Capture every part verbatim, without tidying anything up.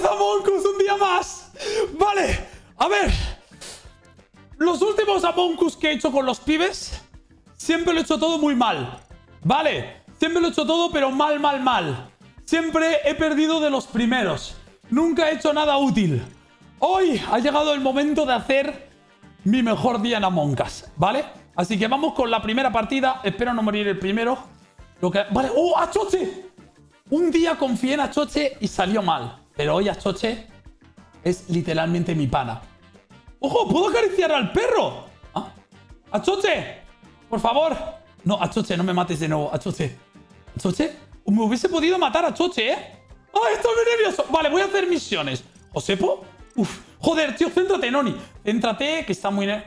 Among Us un día más! Vale, a ver. Los últimos Among Us que he hecho con los pibes, siempre lo he hecho todo muy mal. Vale, siempre lo he hecho todo, pero mal, mal, mal. Siempre he perdido de los primeros. Nunca he hecho nada útil. Hoy ha llegado el momento de hacer mi mejor día en Among Us, ¿vale? Así que vamos con la primera partida. Espero no morir el primero. Lo que... Vale, ¡oh, Achoche! Un día confié en Achoche y salió mal. Pero hoy Achoche es literalmente mi pana. ¡Ojo! ¿Puedo acariciar al perro? ¿Ah? ¡Achoche! Por favor. No, Achoche, no me mates de nuevo. Achoche. ¿Achoche? Me hubiese podido matar a Achoche, ¿eh? ¡Ay, estoy muy nervioso! Vale, voy a hacer misiones. ¿Josepo? Uf. Joder, tío, céntrate, Noni. Céntrate, que está muy... Ne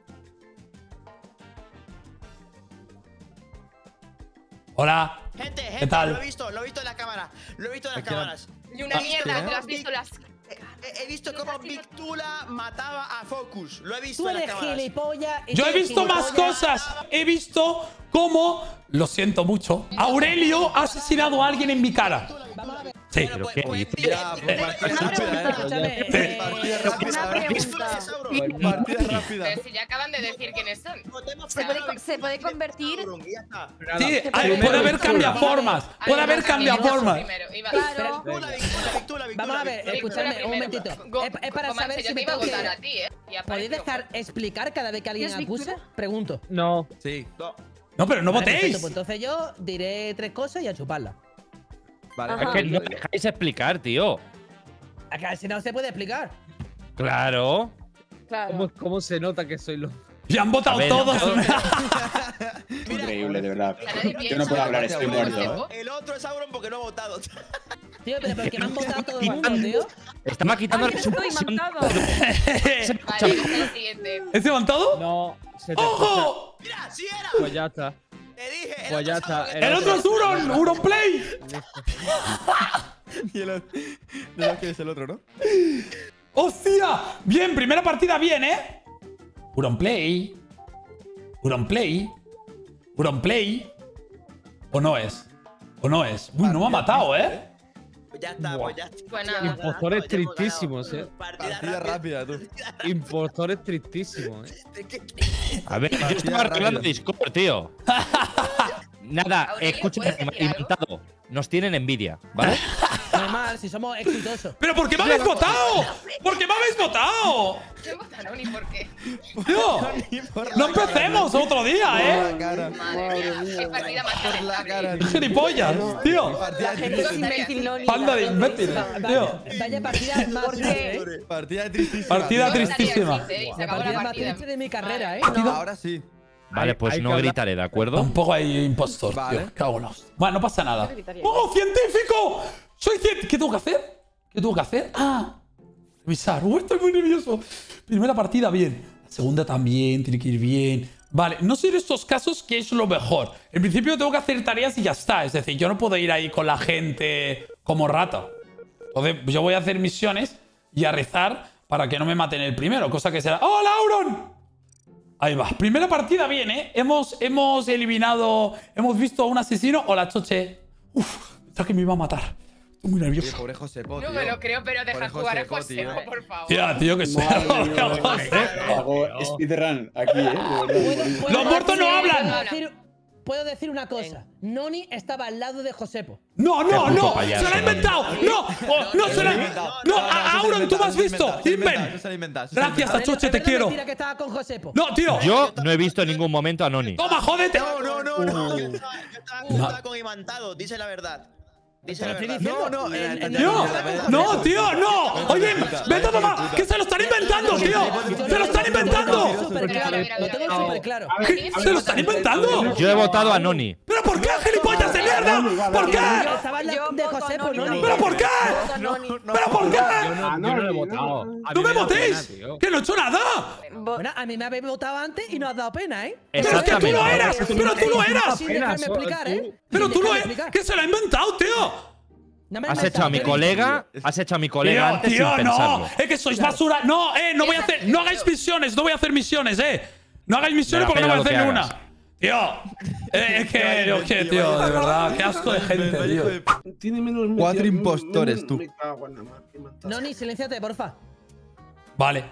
Hola. Gente, gente, ¿qué tal? Lo he visto, lo he visto en la cámara. Lo he visto en las cámaras. Y una mierda, ¿lo has visto las...? He, he visto cómo Big Tula mataba a Focus. Lo he visto Tú en las eres cámaras. gilipollas. y Yo tú he eres visto más gilipollas. cosas. He visto cómo, lo siento mucho, Aurelio ha asesinado a alguien en mi cara. Vamos a ver. Sí. Bueno, pues, ¿Qué pues, dices? dile- Ya, dile- pues, dile- Una Partida pregunta, escúchame. eh, Una pregunta. Partida rápida. Pero si ya acaban de decir quiénes son. Votemos Se a puede, Big se puede Tula, convertir. Sauron, y ya está. Sí, hay- Primero puede haber Big Tula. cambiaformas. Puede haber cambiaformas. Primero, iba- Claro. Big Tula, Big Tula, Big Tula, Big Vamos Tula, a ver, Big Tula. escuchadme un Primero. momentito. Go- Es, es para Comanche, saber yo si te me iba a tengo votar que... a ti, ¿eh? Y ¿Podéis apareció. dejar explicar cada vez que alguien ¿Es Big acusa? Tula? Pregunto. No. Sí. No. No, pero no Vale, perfecto, votéis. pues entonces yo diré tres cosas y a chuparla. Vale. Ajá. Es que no dejáis explicar, tío. Acá, si no se puede explicar. Claro. Claro. ¿Cómo, ¿Cómo se nota que soy lo.? Ya han votado A ver, todos. Increíble, de verdad. A nadie Yo piensa no puedo hablar, que estoy es muerto. Josepo. El otro es Sauron porque no ha votado. Tío, pero ¿por qué me han votado todo el mundo, tío? Estamos quitando Ay, la estoy supresión. matado. Vale, este es el siguiente. ¿Es levantado? No, se te escucha. ¡Ojo! Mira, sí era. Pues ya está. Te dije. el Pues otro ya es Sauron. está, El otro es Huron. Huron Play. Y el otro. No que es el otro, ¿no? ¡Hostia! Bien, primera partida bien, ¿eh? Huron Play. Huron Play. Huron Play. ¿O no es? ¿O no es? Uy, no me ha matado, ¿eh? Pues ya está, pues ya está. Pues Ya nada. hemos ganado, Impostores ya hemos tristísimos, ganado. eh. Partida, Partida rápida. rápida, tú. Impostores tristísimos, eh. A ver, yo estaba arreglando Discord, tío. Nada, Aurelio, escucha, ¿puedes decir algo? inventado. Nos tienen envidia, ¿vale? Normal, si somos exitosos. ¿Pero por qué me habéis votado? ¿Por qué me habéis votado? ¿Qué votaron y por qué? Tío, no empecemos otro día, ¿eh? cara. Madre mía, qué partida más Por la cara. lamentable. Gilipollas, tío. La gente es imbécil, no ni Panda de la- imbéciles, tío. Vaya partida más ¿Por triste, qué? ¿eh? Partida tristísima. Partida Yo estaría tristísima. así, ¿eh? Y se La acabó la partida más partida. triste de mi carrera, ¿eh? Partida- Ahora sí. Hay- Vale, pues hay no que hablar- gritaré, ¿de acuerdo? Tampoco hay impostor, Vale. tío. Cágonos. Bueno, no pasa nada. Yo gritaría. ¡Oh, científico! ¡Soy científico! ¿Qué tengo que hacer? ¿Qué tengo que hacer? Ah, revisar. ¡Uh, estoy muy nervioso! Primera partida, bien. La segunda también, tiene que ir bien. Vale, no sé en estos casos qué es lo mejor. En principio tengo que hacer tareas y ya está. Es decir, yo no puedo ir ahí con la gente como rata. Entonces, yo voy a hacer misiones y a rezar para que no me maten el primero. Cosa que será... ¡Oh, Lauron! Ahí va. Primera partida bien, ¿eh? Hemos, hemos eliminado... Hemos visto a un asesino. Hola, Choche. Uf, pensaba que me iba a matar. Estoy muy Tío, nervioso. pobre Josepo, No tío. me lo creo, pero deja Pobre jugar a Josepo, tío. Josepo, por favor. Tía, tío, que soy... Hago speedrun aquí, ¿eh? De verdad. ¿Puedo- puedo Los muertos no decir- hablan. puedo decir- Puedo decir una cosa. Noni estaba al lado de Josepo. No, no, Qué puto no. payaso, Se lo ha inventado. No, no, se lo ha... No, a Auron, tú me has visto. Inven. Gracias, Aurelio, Choche, ¿es te verdad quiero. mentira que estaba con Josepo? No, tío. Yo no he visto en ningún momento a Noni. Toma, jódete. No, no, no, no. Yo estaba, yo estaba, yo estaba con Imantado, dice la verdad. Dice la Te lo verdad. estoy diciendo. No, no, El- eh, el- Tío, el- no, tío, no. Oye, vete a tomar. Que se lo están inventando, tío. Se lo están inventando. Súper claro, Mira, mira, lo mira, tengo mira. súper claro. ¿Qué? Se lo están inventando. Yo he votado a Noni. ¿Pero por qué, gilipollas de mierda? ¿Por qué? Estaba al lado Yo de voto a Josepo, Noni. Noni. ¿Pero por qué? Voto a Noni. ¿Pero por qué? Yo no, yo no lo he votado. A mí ¡No me da votéis! pena, tío. ¡Que no he hecho nada! Vo- Bueno, a mí me habéis votado antes y no has dado pena, ¿eh? ¡Pero es que tú no Exactamente. eras! ¡Pero tú no eras! Sin dejarme Apenas, explicar, tú- ¿eh? ¡Pero Sin tú no dejarme eras! explicar. ¡Que se lo ha inventado, tío! No me he Has hecho a mi inventado, colega, has hecho a mi colega Tío, antes tío, sin no. pensarlo. Es que sois basura. No, eh, no voy a hacer. No hagáis misiones, no voy a hacer misiones, eh. No hagáis misiones Me la porque no voy a pela hacer lo ni que una. hagas. Tío, eh, es que, yo qué, tío, de verdad, qué asco de gente, tío. Tiene menos Cuatro metido- impostores, menos- tú. Me cago en la mar, qué matazo. Noni, silénciate, porfa. Vale.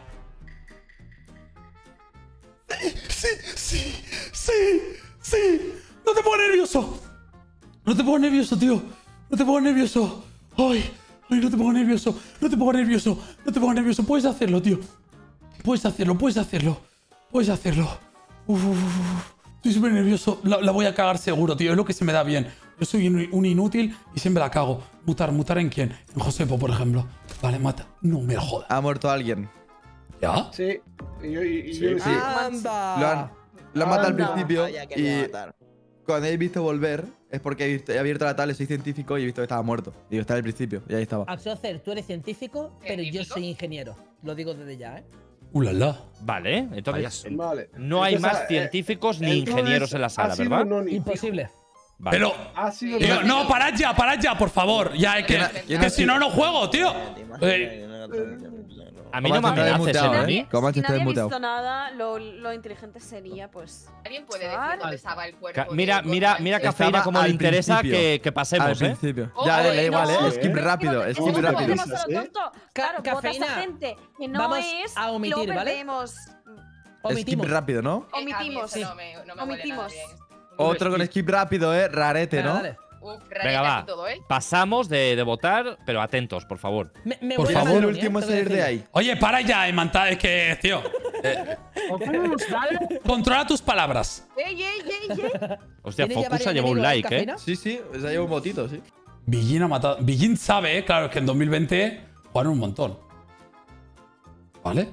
Sí, sí, sí, sí. No te pongas nervioso. No te pongas nervioso, tío. No te pongas nervioso. Ay, ay, no te pongas nervioso. No te pongas nervioso. No te pongas nervioso. Puedes hacerlo, tío. Puedes hacerlo, puedes hacerlo. Puedes hacerlo. Uf, uf, uf. Estoy súper nervioso. La, la voy a cagar seguro, tío. Es lo que se me da bien. Yo soy un, un inútil y siempre la cago. Mutar, mutar en quién? En Josepo, por ejemplo. Vale, mata. No me jodas. Ha muerto alguien. ¿Ya? Sí. Y yo, y, y Sí, yo sí. ¡Anda! Lo han, lo han matado al Anda. principio. Vaya que me va a Y matar. cuando he visto volver, es porque he, visto- he abierto la tablet, soy científico y he visto que estaba muerto. Digo, está al principio. Y ahí estaba. Axocer, tú eres científico, pero yo ¿Científico? soy ingeniero. Lo digo desde ya, ¿eh? Uh, la, la. Vale, entonces Vale. no hay Entonces, más eh, científicos ni entonces, ingenieros en la ha sala, sido ¿verdad? Noni. Imposible. Vale. Pero, Ha sido tío, Noni. no, parad ya, parad ya, por favor. Ya, es que, ¿Quién ha- que si no, no juego, tío. Eh, A mí no me Comanche, te he amenaces, muteado, ¿eh, ¿eh? Noni? Comanche, Si te he nadie ha muteado. visto nada, lo, lo inteligente sería, pues. ¿Alguien puede decir Vale. dónde estaba el cuerpo? Ca- de Mira, mira, mira Comanche? Cafeína Estaba como le al interesa principio. que, que Al pasemos, ¿eh? principio. Oh, ya, da eh, igual, no. ¿eh? Skip rápido, Es skip que no rápido. podemos Risas, hacerlo ¿eh? tonto. Ca- Claro, vota cafeína. esa gente que no Vamos es. a omitir, lo ¿vale? perdemos. Omitimos. Skip rápido, ¿no? Eh, a mí Omitimos. eso no me, no me huele nada Omitimos. bien. Otro con skip rápido, ¿eh? Rarete, Venga, ¿no? dale. Uf, Venga, rareta va. y todo, ¿eh? Pasamos de, de votar, pero atentos, por favor. Me, me Por huele a favor. El Noni, ¿eh? último en Tengo que salir de decirlo. ahí. Oye, para ya, Emanta. Es que, tío. eh, controla tus palabras. ¡Ey, ey, ey, ey! Hostia, ¿Tiene ya Focus varios ha llevado un enemigos, like, ¿eh? Cafeína? Sí, sí, se ha llevado un botito, sí. Billin ha matado. Billin sabe, ¿eh? Claro, es que en dos mil veinte jugaron un montón. ¿Vale?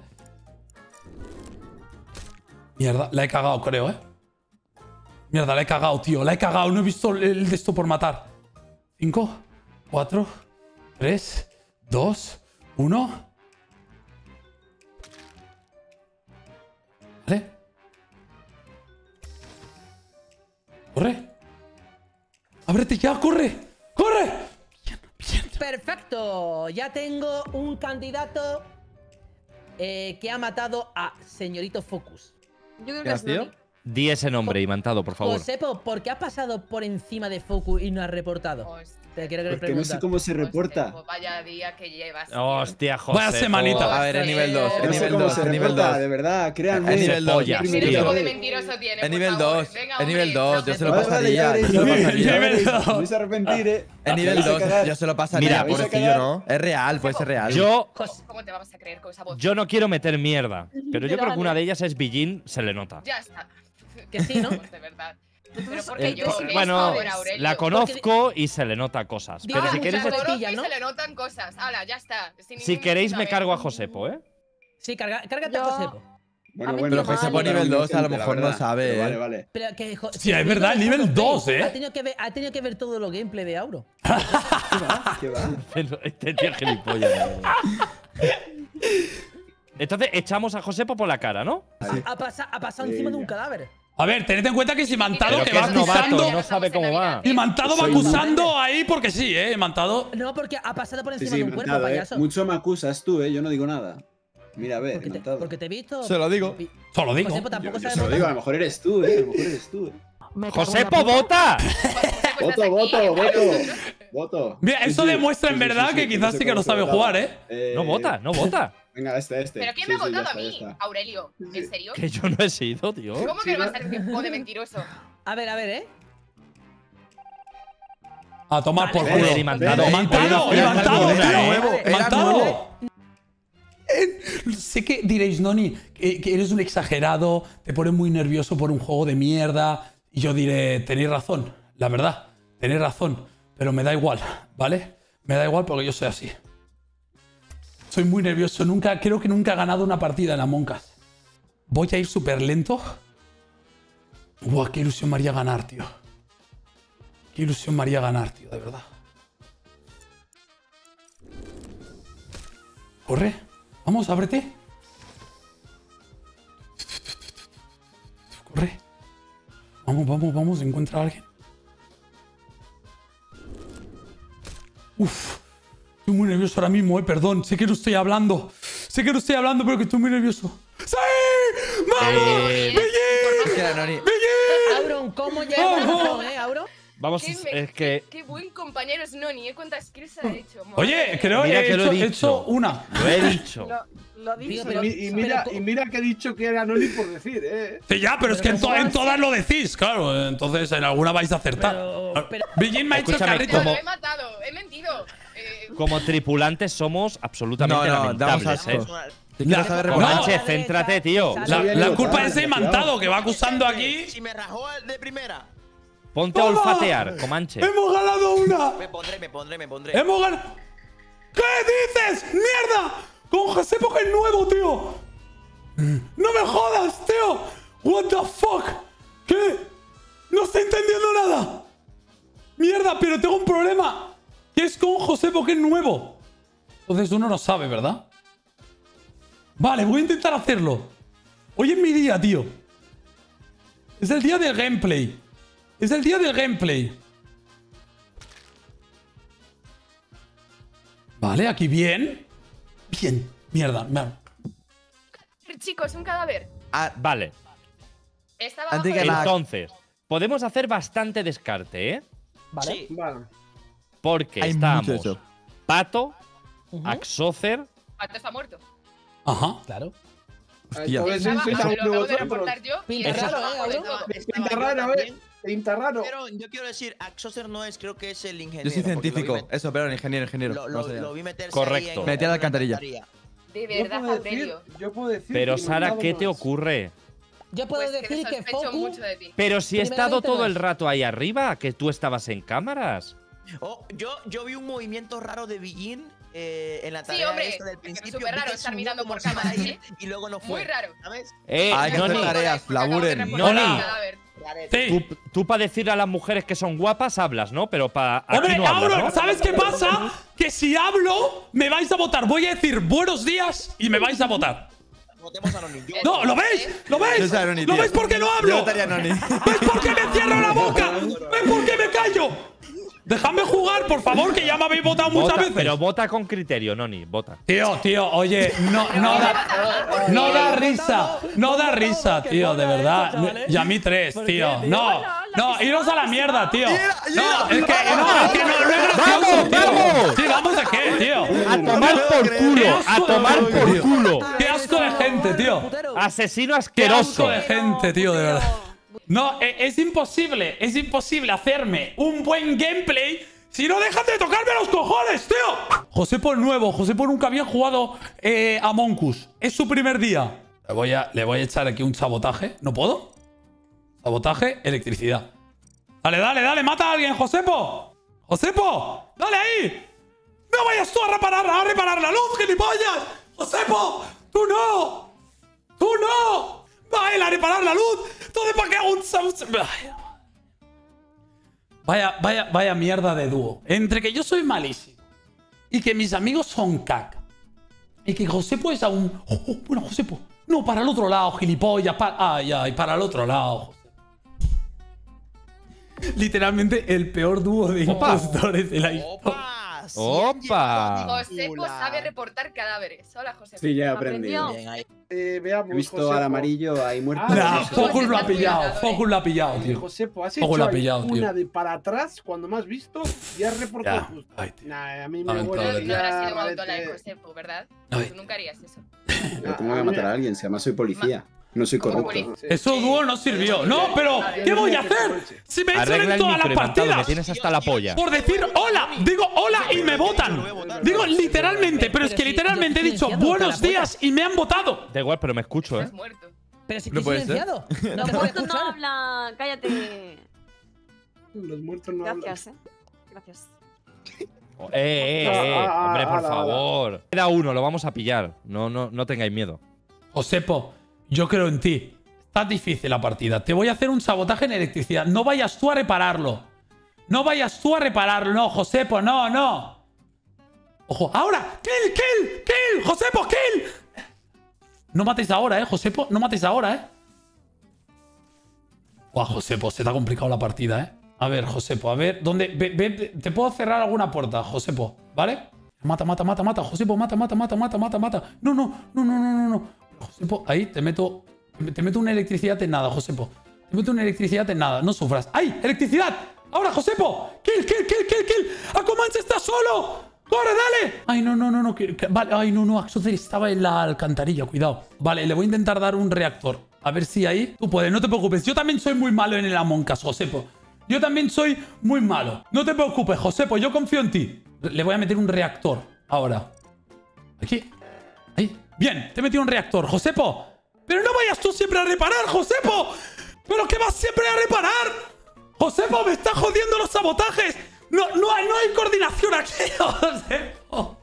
Mierda, la he cagado, creo, ¿eh? Mierda, la he cagado, tío. La he cagado. No he visto el, el de esto por matar. Cinco, cuatro, tres, dos, uno. ¿Vale? Corre. Ábrete ya, corre. ¡Corre! Bien, bien. Perfecto. Ya tengo un candidato eh, que ha matado a señorito Focus. Yo creo ¿Qué que has es tío? Noni. Di ese nombre, Imantado, por favor. Josepo, ¿por qué has pasado por encima de Focus y no has reportado? Hostia, Te quiero que le Porque no sé preguntas. cómo se reporta. pues vaya día que llevas. tío. Hostia, José. Vaya semanita. A ver, es nivel dos, No es sé nivel cómo dos, se es nivel reporta, dos. de verdad, créanme. Es nivel dos, Pollas, ¿Qué tío. tipo de mentiroso tiene? Es por nivel favor? dos, Venga, es hombre, nivel dos, yo se lo no, Vale, vale, pasaría, ya veréis, yo se lo ya veréis, pasaría. ya veréis. Nivel dos. Os vais a arrepentir, eh. Es nivel Vais a dos, cagar. yo se lo pasaría, Mira, vais a pobrecillo, cagar. ¿no? Es real, puede ser real. Yo, ¿Cómo te vamos a creer con esa voz? yo no quiero meter mierda, pero yo creo que Literal, una ¿eh? de ellas es Billin, se le nota. Ya está. Que sí, ¿no? De verdad. Pero Entonces, porque eh, yo. pues, ¿qué es Bueno, ahora, Aurelio? la conozco y se le nota cosas. Dice Pero si muchas queréis, cosas. Conozco y Costilla, ¿no? se le notan cosas. Hala, ya está. Sin si ningún queréis me fundamento. cargo a Josepo, ¿eh? Sí, carga, cárgate a Yo- Josepo. Bueno, A mí bueno, me Pero mal. Josepo nivel dos a lo la mejor no verdad. sabe, Pero ¿eh? Vale, vale. Pero que, jo- Sí, es si verdad, no, nivel Focus, dos, ¿eh? Ha tenido, que ver, ha tenido que ver todo lo gameplay de Auro. ¿Qué va? Este tío es gilipollas. de verdad. Entonces echamos a Josepo por la cara, ¿no? Ha, pasa- ha pasado encima de un Venga. cadáver. A ver, tened en cuenta que es Imantado Pero que que va es novato, acusando. no sabe cómo va. Imantado va Soy acusando ahí porque sí, ¿eh? Imantado. No, porque ha pasado por Sí, encima sí, de un cuerpo, inventado, eh. payaso. Mucho me acusas tú, eh. Yo no digo nada. Mira, a ver, Porque te, inventado. porque te he visto. Se lo digo. Pi- Solo digo. Josepo Yo, tampoco yo sabe se lo votar. digo, a lo mejor eres tú, eh. A lo mejor eres tú, eh. ¡Josepo, vota! Pues Voto, estás aquí, voto, ¿eh? voto. Voto. Mira, Sí, eso sí, demuestra sí, en sí, verdad sí, que sí, quizás sé sí que cómo no se sabe votaba. jugar, ¿eh? Eh, No vota, no vota. Venga, este, este. ¿Pero quién Sí, me ha sí, ya votado a está, ya mí? está. Aurelio. ¿En serio? Que yo no he sido, tío. ¿Cómo que no va a ser tipo de mentiroso? A ver, a ver, ¿eh? A tomar por Vale, culo. Joder, Imantado. Vale, Imantado, Era Imantado, nuevo, era tío. nuevo, era Imantado. nuevo. Eh, Sé que diréis, Noni, que, que eres un exagerado, te pones muy nervioso por un juego de mierda. Y yo diré, tenéis razón, la verdad, tenéis razón. Pero me da igual, ¿vale? Me da igual porque yo soy así. Soy muy nervioso, nunca, creo que nunca he ganado una partida en Among Us. Voy a ir súper lento. Buah, qué ilusión me haría ganar, tío. Qué ilusión me haría ganar, tío, de verdad. Corre. Vamos, ábrete. Corre. Vamos, vamos, vamos. Encuentra a alguien. Uf. Estoy muy nervioso ahora mismo, eh. Perdón. Sé que no estoy hablando. Sé que no estoy hablando, pero que estoy muy nervioso. ¡Sí! ¡Vamos! Eh, ¡Bellín! Era Noni. ¡Bellín! Auro, razón. ¿Cómo lleva razón, eh, Auro? Vamos, Qué, es me- que. qué buen compañero es Noni, ¿eh? ¿Cuántas kills ha hecho? Madre Oye, mía. creo Mira que he que lo he hecho, he dicho. hecho una. Lo he dicho. Lo, lo Tío, dice. pero- Y, y mira, pero- y mira que he dicho que era Noli por decir, ¿eh? Sí, ya, pero es que en, to- en todas lo decís, claro. Entonces en alguna vais a acertar. Pero- pero- Billin me ha hecho el Escúchame, carrito. No, como- lo he matado, he mentido. Eh, Como tripulantes somos absolutamente No, no, damos lamentables, ¿eh? asco. Si quieres saber No. remontar. Comanche, céntrate, tío. La, había la ni culpa votado, es de cuidado. Imantado, que va acusando aquí. Si me rajó de primera, Ponte a ¡Toma! olfatear, Comanche. ¡Hemos ganado una! me pondré, me pondré, me pondré. ¡Hemos ganado! ¿Qué dices? ¡Mierda! Con Josepo que es nuevo, tío. ¡No me jodas, tío! ¿What the fuck? ¿Qué? No estoy entendiendo nada. Mierda, pero tengo un problema. ¿Qué es con Josepo que es nuevo? Entonces uno no sabe, ¿verdad? Vale, voy a intentar hacerlo. Hoy es mi día, tío. Es el día del gameplay. Es el día del gameplay. Vale, aquí bien. Bien. Mierda. mierda. Chicos, un cadáver. Ah, Vale, Estaba Antes abajo que de- nada- entonces, podemos hacer bastante descarte, ¿eh? Vale. Sí. Vale. Porque hay mucho estamos eso. Pato, Ujú. Axócer. Pato está muerto. Ajá. Claro. Hostia. Entonces, Estaba, sí, lo sí, acabo de vosotros. reportar yo. y Pinta estaba raro, ¿eh, abajo de Auro? todo. Estaba Pinta yo raro, ¿eh? también. Pinta raro. Pero yo quiero decir, Axoser no es, creo que es el ingeniero. Yo soy porque lo vi científico. met- Eso, pero ingeniero, ingeniero. Lo, Vamos lo, allá. lo vi meterse Correcto. ahí en- Metí a la en una alcantarilla. De Yo verdad, puedo decir, Aurelio. yo puedo decir Pero que Sara, Imantado ¿qué no te es. ocurre? Yo puedo Pues decir que sospecho Foku. mucho de ti. Pero si he estado Primeramente todo no el es. rato ahí arriba, que tú estabas en cámaras. Oh, yo, yo vi un movimiento raro de Billin eh, en la Sí, tarea hombre, esta del es que es principio. súper vi raro que estar subió mirando como por si iba a cámaras, ir ¿eh? y luego no fue. Muy raro. ¿Sabes? Eh, Hay que hacer Noni, tareas, Porque acabo de laburen. reportar Noni. un cadáver. Sí. tú, tú para decir a las mujeres que son guapas hablas, ¿no? Pero para aquí Hombre, no hablas, Auro, ¿no? ¿sabes qué pasa? Que si hablo, me vais a votar. Voy a decir buenos días y me vais a votar. Votemos a Noni. Yo- No, ¿lo veis? ¿Lo Yo veis? soy Noni, ¿Lo tío. veis por qué no Yo hablo? votaría a Noni. ¿Ves por qué me cierro la boca? ¿Ves por qué me callo? Dejadme jugar, por favor, que ya me habéis votado muchas Vota, veces. pero vota con criterio, Noni, vota. Tío, tío, oye, no, no da, no da risa, no da risa, tío, de verdad. Y a mí tres, tío. No, no, iros a la mierda, tío. No, es que no, es que no, no es gracioso, ¡Vamos, tío. vamos! Sí, vamos a qué, tío. ¡A tomar por Qué culo! ¡A asco de tomar gente, por tío. culo! Qué asco de gente, tío. ¡Asesino Qué asco asqueroso! de gente, tío, de verdad. No, e- es imposible, es imposible hacerme un buen gameplay si no dejan de tocarme los cojones, tío. Josepo es nuevo, Josepo nunca había jugado eh, a Monkus. Es su primer día. Le voy, a, le voy a echar aquí un sabotaje. ¿No puedo? Sabotaje, electricidad. Dale, dale, dale, mata a alguien, Josepo. Josepo, dale ahí. No vayas tú a reparar, a reparar la luz, gilipollas. Josepo, tú no. ¡Tú no! ¡Va él a reparar la luz! ¿Todo para qué hago un... Vaya, vaya, vaya mierda de dúo. Entre que yo soy malísimo y que mis amigos son caca y que Josepo es aún... Oh, oh, bueno, Josepo. No, para el otro lado, gilipollas. Para... Ay, ay, para el otro lado. Literalmente el peor dúo de Opa. impostores de la historia. ¡Opa! ¡Opa! Josepo sabe reportar cadáveres. Hola, Josepo. Sí, ya he aprendido. Aprendió. Bien, ahí. Eh, veamos, He visto Josepo. al amarillo ahí muerto. Ah, Nah, sí, sí, Focus sí. lo ha pillado. Focus lo ha pillado, Eh, tío. Josepo, has Poco hecho la ha ahí pillado, tío. una de para atrás cuando me has visto y has reportado Ya. justo. Ay, tío. Nah, a mí me Lamentable. huele No, no ya, habrá sido un Valente. autolive, Josepo, ¿verdad? Ay. Tú nunca harías eso. Pero ¿cómo voy a matar a alguien? Si además soy policía. No soy Como corrupto. Sí. Eso dúo no sirvió. No, pero ¿qué voy a hacer? Si me echan Arregla en el todas las micro, Imantado, me partidas tienes hasta la polla. por decir hola. Digo hola y me votan. Digo literalmente, pero es que literalmente he dicho buenos días y me han votado. Da igual, pero me escucho, ¿eh? Estás muerto. Pero si No estoy puede ser. silenciado. No te Los puedo muertos no escuchar. hablan. Cállate. Los muertos no hablan. Gracias, eh. Gracias. Eh, eh, eh. Ah, ah, Hombre, ah, por ah, favor. Queda uno, lo vamos a pillar. No, no, no tengáis miedo. Josepo, yo creo en ti. Está difícil la partida. Te voy a hacer un sabotaje en electricidad. No vayas tú a repararlo. No vayas tú a repararlo. No, Josepo, no, no. Ojo, ahora. Kill, kill, kill. Josepo, kill. No mates ahora, eh, Josepo. No mates ahora, eh. Buah, Josepo, se te ha complicado la partida, eh. A ver, Josepo, a ver. ¿Dónde? Ve, ve, te puedo cerrar alguna puerta, Josepo, ¿vale? Mata, mata, mata, mata. Josepo, mata, mata, mata, mata, mata, mata. No, no, no, no, no, no, no. Josepo, ahí te meto. Te meto una electricidad en nada, Josepo. Te meto una electricidad en nada, no sufras. ¡Ay! ¡Electricidad! ¡Ahora, Josepo! ¡Kill, kill, kill, kill, kill! ¡Aquaman está solo! ¡Corre, dale! Ay, no, no, no, no. que- que- vale, ay, no, no. Axocer estaba en la alcantarilla, cuidado. Vale, le voy a intentar dar un reactor. A ver si ahí tú puedes, no te preocupes. Yo también soy muy malo en el Among Us, Josepo. Yo también soy muy malo. No te preocupes, Josepo, yo confío en ti. Le voy a meter un reactor ahora. Aquí. Ahí. Bien, te he metido un reactor, Josepo. Pero no vayas tú siempre a reparar, Josepo. ¿Pero qué vas siempre a reparar? Josepo, me está jodiendo los sabotajes. No, no, hay, no hay coordinación aquí, Josepo.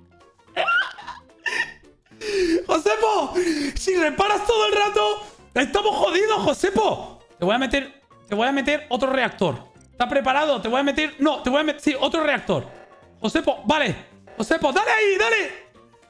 Josepo, si reparas todo el rato, estamos jodidos, Josepo. Te voy a meter, te voy a meter otro reactor. ¿Estás preparado? Te voy a meter, no, te voy a meter, sí, otro reactor. Josepo, vale. Josepo, dale ahí, dale.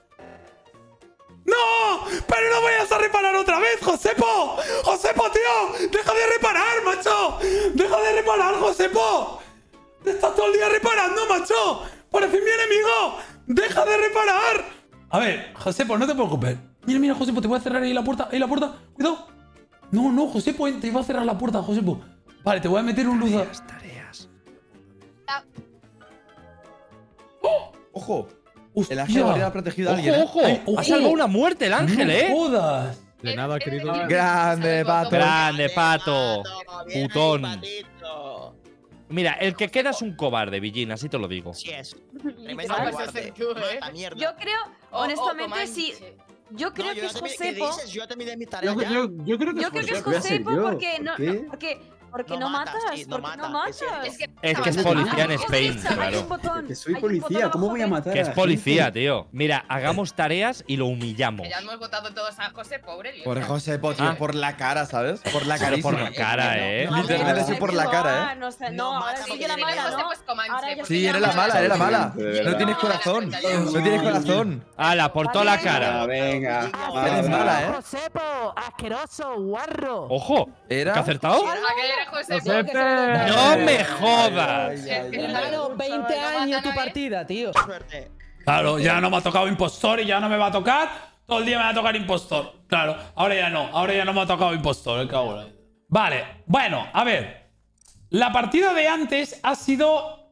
¡No! ¡Pero no vayas a reparar otra vez, Josepo! ¡Josepo, tío! ¡Deja de reparar, macho! ¡Deja de reparar, Josepo! ¡Estás todo el día reparando, macho! ¡Parece mi enemigo! ¡Deja de reparar! A ver, Josepo, no te preocupes. Mira, mira, Josepo, te voy a cerrar ahí la puerta. Ahí la puerta. Cuidado. No, no, Josepo, te iba a cerrar la puerta, Josepo. Vale, te voy a meter un luz. Tareas, tareas. ¡Ojo! El ángel ¡Hostia! habría protegido a alguien. ¡Ojo, ¿eh? ojo! Ha salvado una muerte el ángel, ¡No ¿eh? jodas! De nada, Es- es querido. de- Grande, Pato. Grande, Pato. Bien ahí, Putón. Patito. Mira, el que queda es un cobarde, Villín, así te lo digo. Sí es. Tremendo Literal. cobarde. Tú, ¿eh? Mata mierda. Yo creo, O- o honestamente, Comanche. sí. Yo creo No, que yo es ya te- ¿qué Josepo. dices? Yo terminé mi tarea Yo, ya. yo, yo creo que Yo es creo que es Josepo. Voy a ser Josepo yo, porque ¿por no, qué? porque porque No no matas, matas, sí, no porque no matas, es cierto. matas. Es que, Es que es Ah, policía en Hay Spain, un botón, claro. Que soy hay un policía, botón ¿cómo voy a abajo, matar Que a es la policía, gente? tío. Mira, hagamos tareas y lo humillamos. Que ya hemos votado todos a José, pobre. Por Josepo, tío, Ah. por la cara, ¿sabes? Por la Pero carísima. por la cara, ¿eh? No, Literalmente no, soy por no, la no, cara, ah, ¿eh? No sé, No no, ahora mata sí porque que la tiene mala, José, ¿no? pues Comanche, Ahora yo pues soy Sí, la eres la mala, eres la mala. De verdad. No tienes corazón. No. No tienes corazón. ¡Hala, por toda la Ah, cara! venga. Eres mala, ¿eh? Josepo, asqueroso, guarro. ¡Ojo! Era. ¿Qué ha acertado? ¿A que eres José? Josepe. ¡No me jodas! Ay, ay, ay. Hermano, veinte años tu partida, tío. Suerte. Claro, ya no me ha tocado impostor y ya no me va a tocar. Todo el día me va a tocar impostor. Claro, ahora ya no. Ahora ya no me ha tocado impostor. El cago en la- Vale, bueno, a ver. La partida de antes ha sido...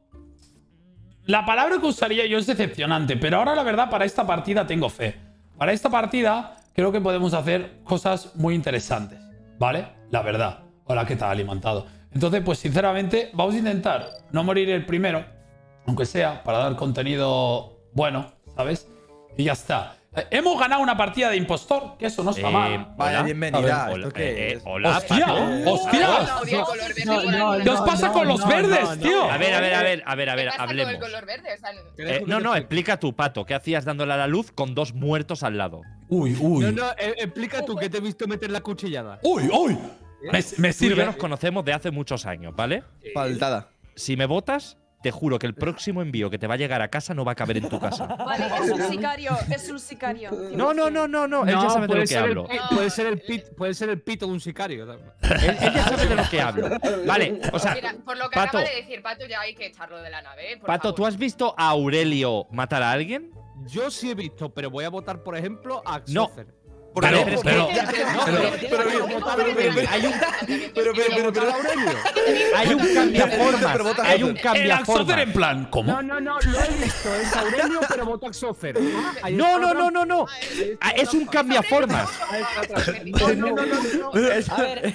La palabra que usaría yo es decepcionante. Pero ahora la verdad para esta partida tengo fe. Para esta partida creo que podemos hacer cosas muy interesantes. ¿Vale? La verdad. Hola, ¿qué tal, alimentado? Entonces, pues sinceramente, vamos a intentar no morir el primero. Aunque sea para dar contenido bueno, ¿sabes? Y ya está. Eh, hemos ganado una partida de impostor, que eso no está Eh, mal. Vaya, Hola. bienvenida. Hola, ¿Esto qué eh, eh, es? hola, ¡Hostia! Pato. ¡Hostias! Odio el color verde No, por no, alguna ¿Qué os no, pasa no, con los no, verdes, no, tío? A ver, a ver, a ver, a ver, a ver, ¿Qué pasa con el hablemos. color verde? O sea, Eh, no, no, explica tu Pato. ¿Qué hacías dándole a la luz con dos muertos al lado? Uy, uy. No, no, eh, explica tú que te he visto meter la cuchillada. Uy, uy. Me, me Tú y yo sirve. nos conocemos de hace muchos años, ¿vale? Faltada. Si me votas, te juro que el próximo envío que te va a llegar a casa no va a caber en tu casa. Vale, es un sicario, es un sicario. No, no, no, no, no. Él ya sabe de puede lo que ser el hablo. pi- puede ser el pit, puede ser el pito de un sicario. Él, él ya sabe de lo que hablo. Vale, o sea, mira, por lo que Pato, acaba de decir Pato, ya hay que echarlo de la nave. ¿eh? Por Pato, favor. ¿tú has visto a Aurelio matar a alguien? Yo sí he visto, pero voy a votar, por ejemplo, a No. Axocer. Vale, Pero, pero es que- pero- No, pero- pero- pero- pero- pero- pero- pero- pero- Hay un, Pero, pero, pero, pero. hay un Pero cambiaformas. vota Hay un Axocer. El Axocer en cambiaformas. plan, ¿cómo? No, no, no, lo he visto. Es Aurelio, pero voto Axocer. Ah, ahí No, está no, la no, no, no. Ah, Es un cambiaformas. No, no, no, no, no. A ver,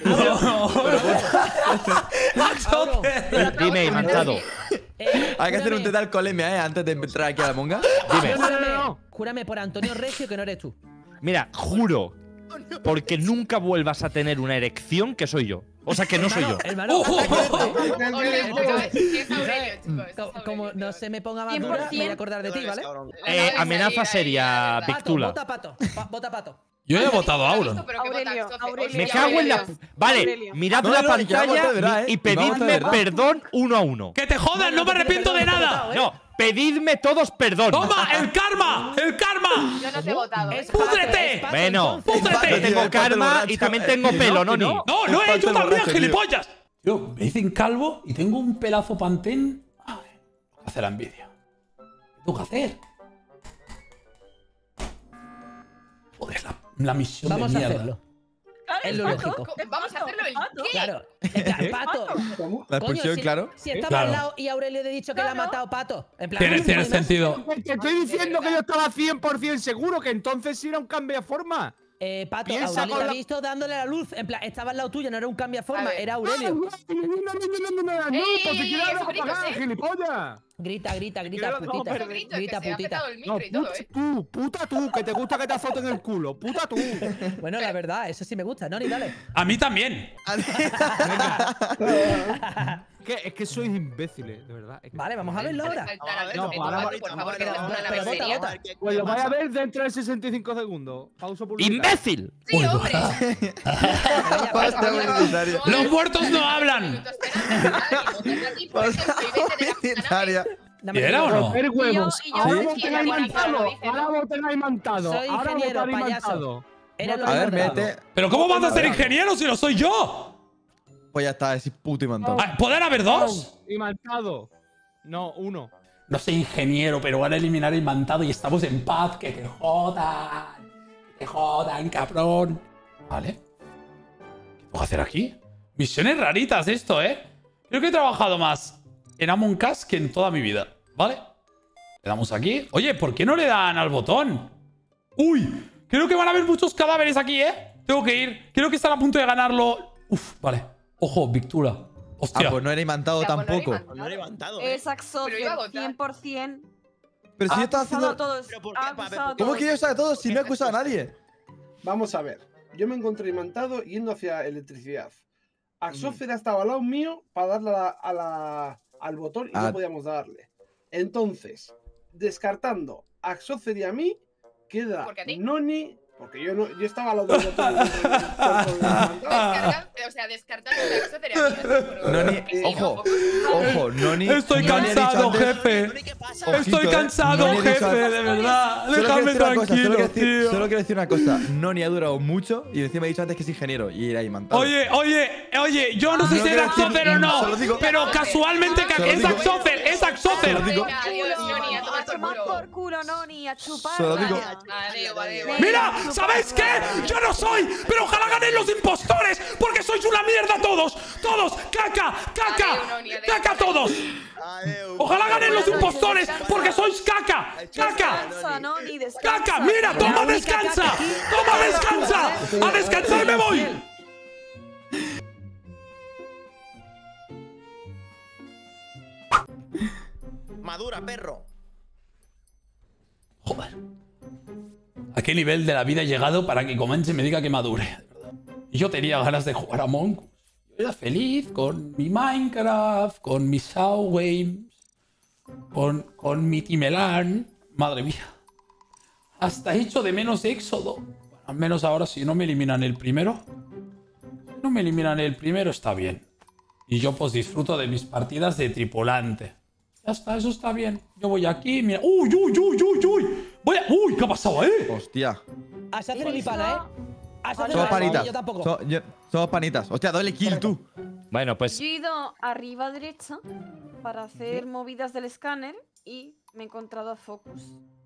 Axocer. Dime, Manchado. eh, Hay que hacer un júrame- test de alcoholemia, ¿eh? Antes de entrar aquí a la monga. Dime. No, no, no, no. Júrame por Antonio Recio que no eres tú. Mira, juro. Porque nunca vuelvas a tener una erección que soy yo. O sea, que no soy yo. Hermano, Ojo. Aurelio, chicos, es Aurelio, chicos. es co- como Aurelio. no se me ponga más cien por dura, me voy a cien. acordar de ti, ¿vale? Eh, amenaza seria, Pato, Victula. vota Pato. Pa- vota Pato. Yo he votado a Auron. Pero que vota Aurelio, Axocer. Aurelio. Me Hostia, cago en la. Aurelio. Vale, Aurelio. mirad No, la no, y que va a votar de verdad, pantalla ¿eh? y Y va a votar pedidme de verdad. perdón uno a uno. Que te jodan, no me arrepiento de nada. No, pedidme todos perdón. ¡Toma! ¡El karma! ¡El karma! Yo no te he votado. ¿eh? Es Pato, ¡Púdrete! es Pato, Bueno, entonces. ¡Púdrete! yo tengo El pato karma borracho. y también tengo Eh, pelo, no, Noni. no. No, no, Es eh, Pato yo el también, borracho, tío. gilipollas. Tío, me dicen calvo y tengo un pelazo pantén. Ay, tengo que hacer la envidia. ¿Qué tengo que hacer? Joder, la, la misión Vamos de a mierda. hacerlo. Claro, Es lo lógico. Vamos a hacerlo el qué. Claro. En plan, Pato. ¿Cómo? La Coño, expulsión, si, claro. si estaba Claro. al lado y Aurelio le ha dicho que le ha Claro. matado Pato. En plan, Tiene, no, tiene no, no. sentido. Te estoy diciendo que yo estaba cien por cien seguro que entonces sí era un cambio de forma. Eh, Pato, Piensa Aurelio con te ha la- visto dándole la luz. En plan, estaba al lado tuyo, no era un cambio de forma, A ver. era No, no, Aurelio. no, no, no, no, no, no, Ey, porque ey, quiero ey, algo eso grito, apagado, sí. gilipollas. Grita, grita, grita, Quiero- no, putita. Eso grito, que Grita, se ha putita. petado el No, micro y todo, puta ¿eh? tú, puta tú, que te gusta que te azoten el culo, puta tú. Bueno, la verdad, eso sí me gusta, ¿no? Ni dale. A mí también. Que- es que sois imbéciles, de verdad. Es que- Vale, vamos a verlo ahora. Saltar al No, respeto, ahora- Pato, por favor, que pero- estamos en una pero nave vota, seria. vota. Pues lo vais a ver dentro de sesenta y cinco segundos. Pausa publicitaria. ¡Imbécil! Sí, hombre. Pausa publicitaria. Los muertos no hablan. Minutos esperando, y aquí, por ejemplo, y vete de la puta Publicitaria. Dame ¿Y el era o micro. no? Romper huevos. Y yo- y yo Ahora sí, voten la ahí policía lo mantado. dice, Ahora ¿no? voten ahí mantado. Soy Ahora ingeniero, voten ahí payaso. mantado. Era lo A ver, mismo. mete. ¿Pero cómo vas a ser ingeniero si no soy yo? Pues ya está, es puto imantado. Ah, ¿Pueden haber dos? Imantado. No, uno. No soy ingeniero, pero van a eliminar el imantado y estamos en paz. Que te jodan. Que te jodan, cabrón. Vale. ¿Qué tengo que hacer aquí? Misiones raritas esto, ¿eh? Creo que he trabajado más en Among Us que en toda mi vida. ¿Vale? Le damos aquí. Oye, ¿por qué no le dan al botón? ¡Uy! Creo que van a haber muchos cadáveres aquí, ¿eh? Tengo que ir. Creo que están a punto de ganarlo. Uf, vale. Ojo, Victura. Hostia. Ah, pues no era imantado Ya, pues no era tampoco. imantado. No he levantado, ¿eh? Es Pero iba a Axofer, votar. cien por cien. Pero si Ha yo estaba acusado a haciendo. todos. ¿Pero por qué, Ha papi? acusado a ¿Cómo todos. que yo sabe todo si no he acusado a nadie? Vamos a ver. Yo me encontré imantado yendo hacia electricidad. Axofer estaba al lado mío para darle a la, a la- al botón y Ah. no podíamos darle. Entonces, descartando a Axofer y a mí, queda ¿Por qué a ti? Noni. Porque yo no, yo estaba al lado del botón. del cuerpo del imantado. Descarga- o sea, descartar el acceso sería mío, seguro. Noni, Porque sí, ojo, no, ojo, Noni. Estoy Noni ha dicho cansado, antes- jefe. Noni, ¿qué pasa? Ojito, Estoy eh. cansado, Noni ha dicho jefe, antes- de verdad. Solo quiero Déjame decir una cosa, tranquilo, solo quiero decir- tío. Solo quiero decir una cosa. Noni ha durado mucho y encima he dicho antes que es ingeniero y era imantado. Oye, oye, oye, yo no sé No si quiero era decir- Axofer o no, solo digo- pero casualmente ca- Solo es digo- Axofer, es Axofer. Solo digo- Venga, adiós, Noni, a tomar A por tomar culo. por culo, Noni, a chupar. Solo digo- Adeu, adeu. Mira, ¿sabéis qué? Yo no soy, pero ojalá ganen los impostores, porque sois una mierda todos, todos, caca, caca, Adeu, Noni, adeu. caca todos. Adeu. Ojalá ganen los impostores, porque sois caca, caca, Descansa, Noni, descansa. caca. Mira, toma, única descansa, caca aquí. toma, descansa. A descansar y me voy. Madura, perro. Joder. ¿A qué nivel de la vida he llegado para que Comanche me diga que madure? Y yo tenía ganas de jugar a Among Us. Yo era feliz con mi Minecraft, con mis Sao Games, con, con mi Timelan. Madre mía. Hasta hecho de menos Éxodo. Bueno, al menos ahora si no me eliminan el primero. Si no me eliminan el primero está bien. Y yo pues disfruto de mis partidas de tripulante. Ya está, eso está bien. Yo voy aquí, mira. ¡Uy, uy, uy, uy, uy! Voy a... ¡Uy! ¿Qué ha pasado, eh? Hostia. A Shazer ni pana, ¿eh? A Shazer Somos ni pana, panitas. yo tampoco. So- yo- somos panitas. Hostia, doble kill tú. Bueno, pues Yo he ido arriba a derecha para hacer movidas del escáner y me he encontrado a Focus.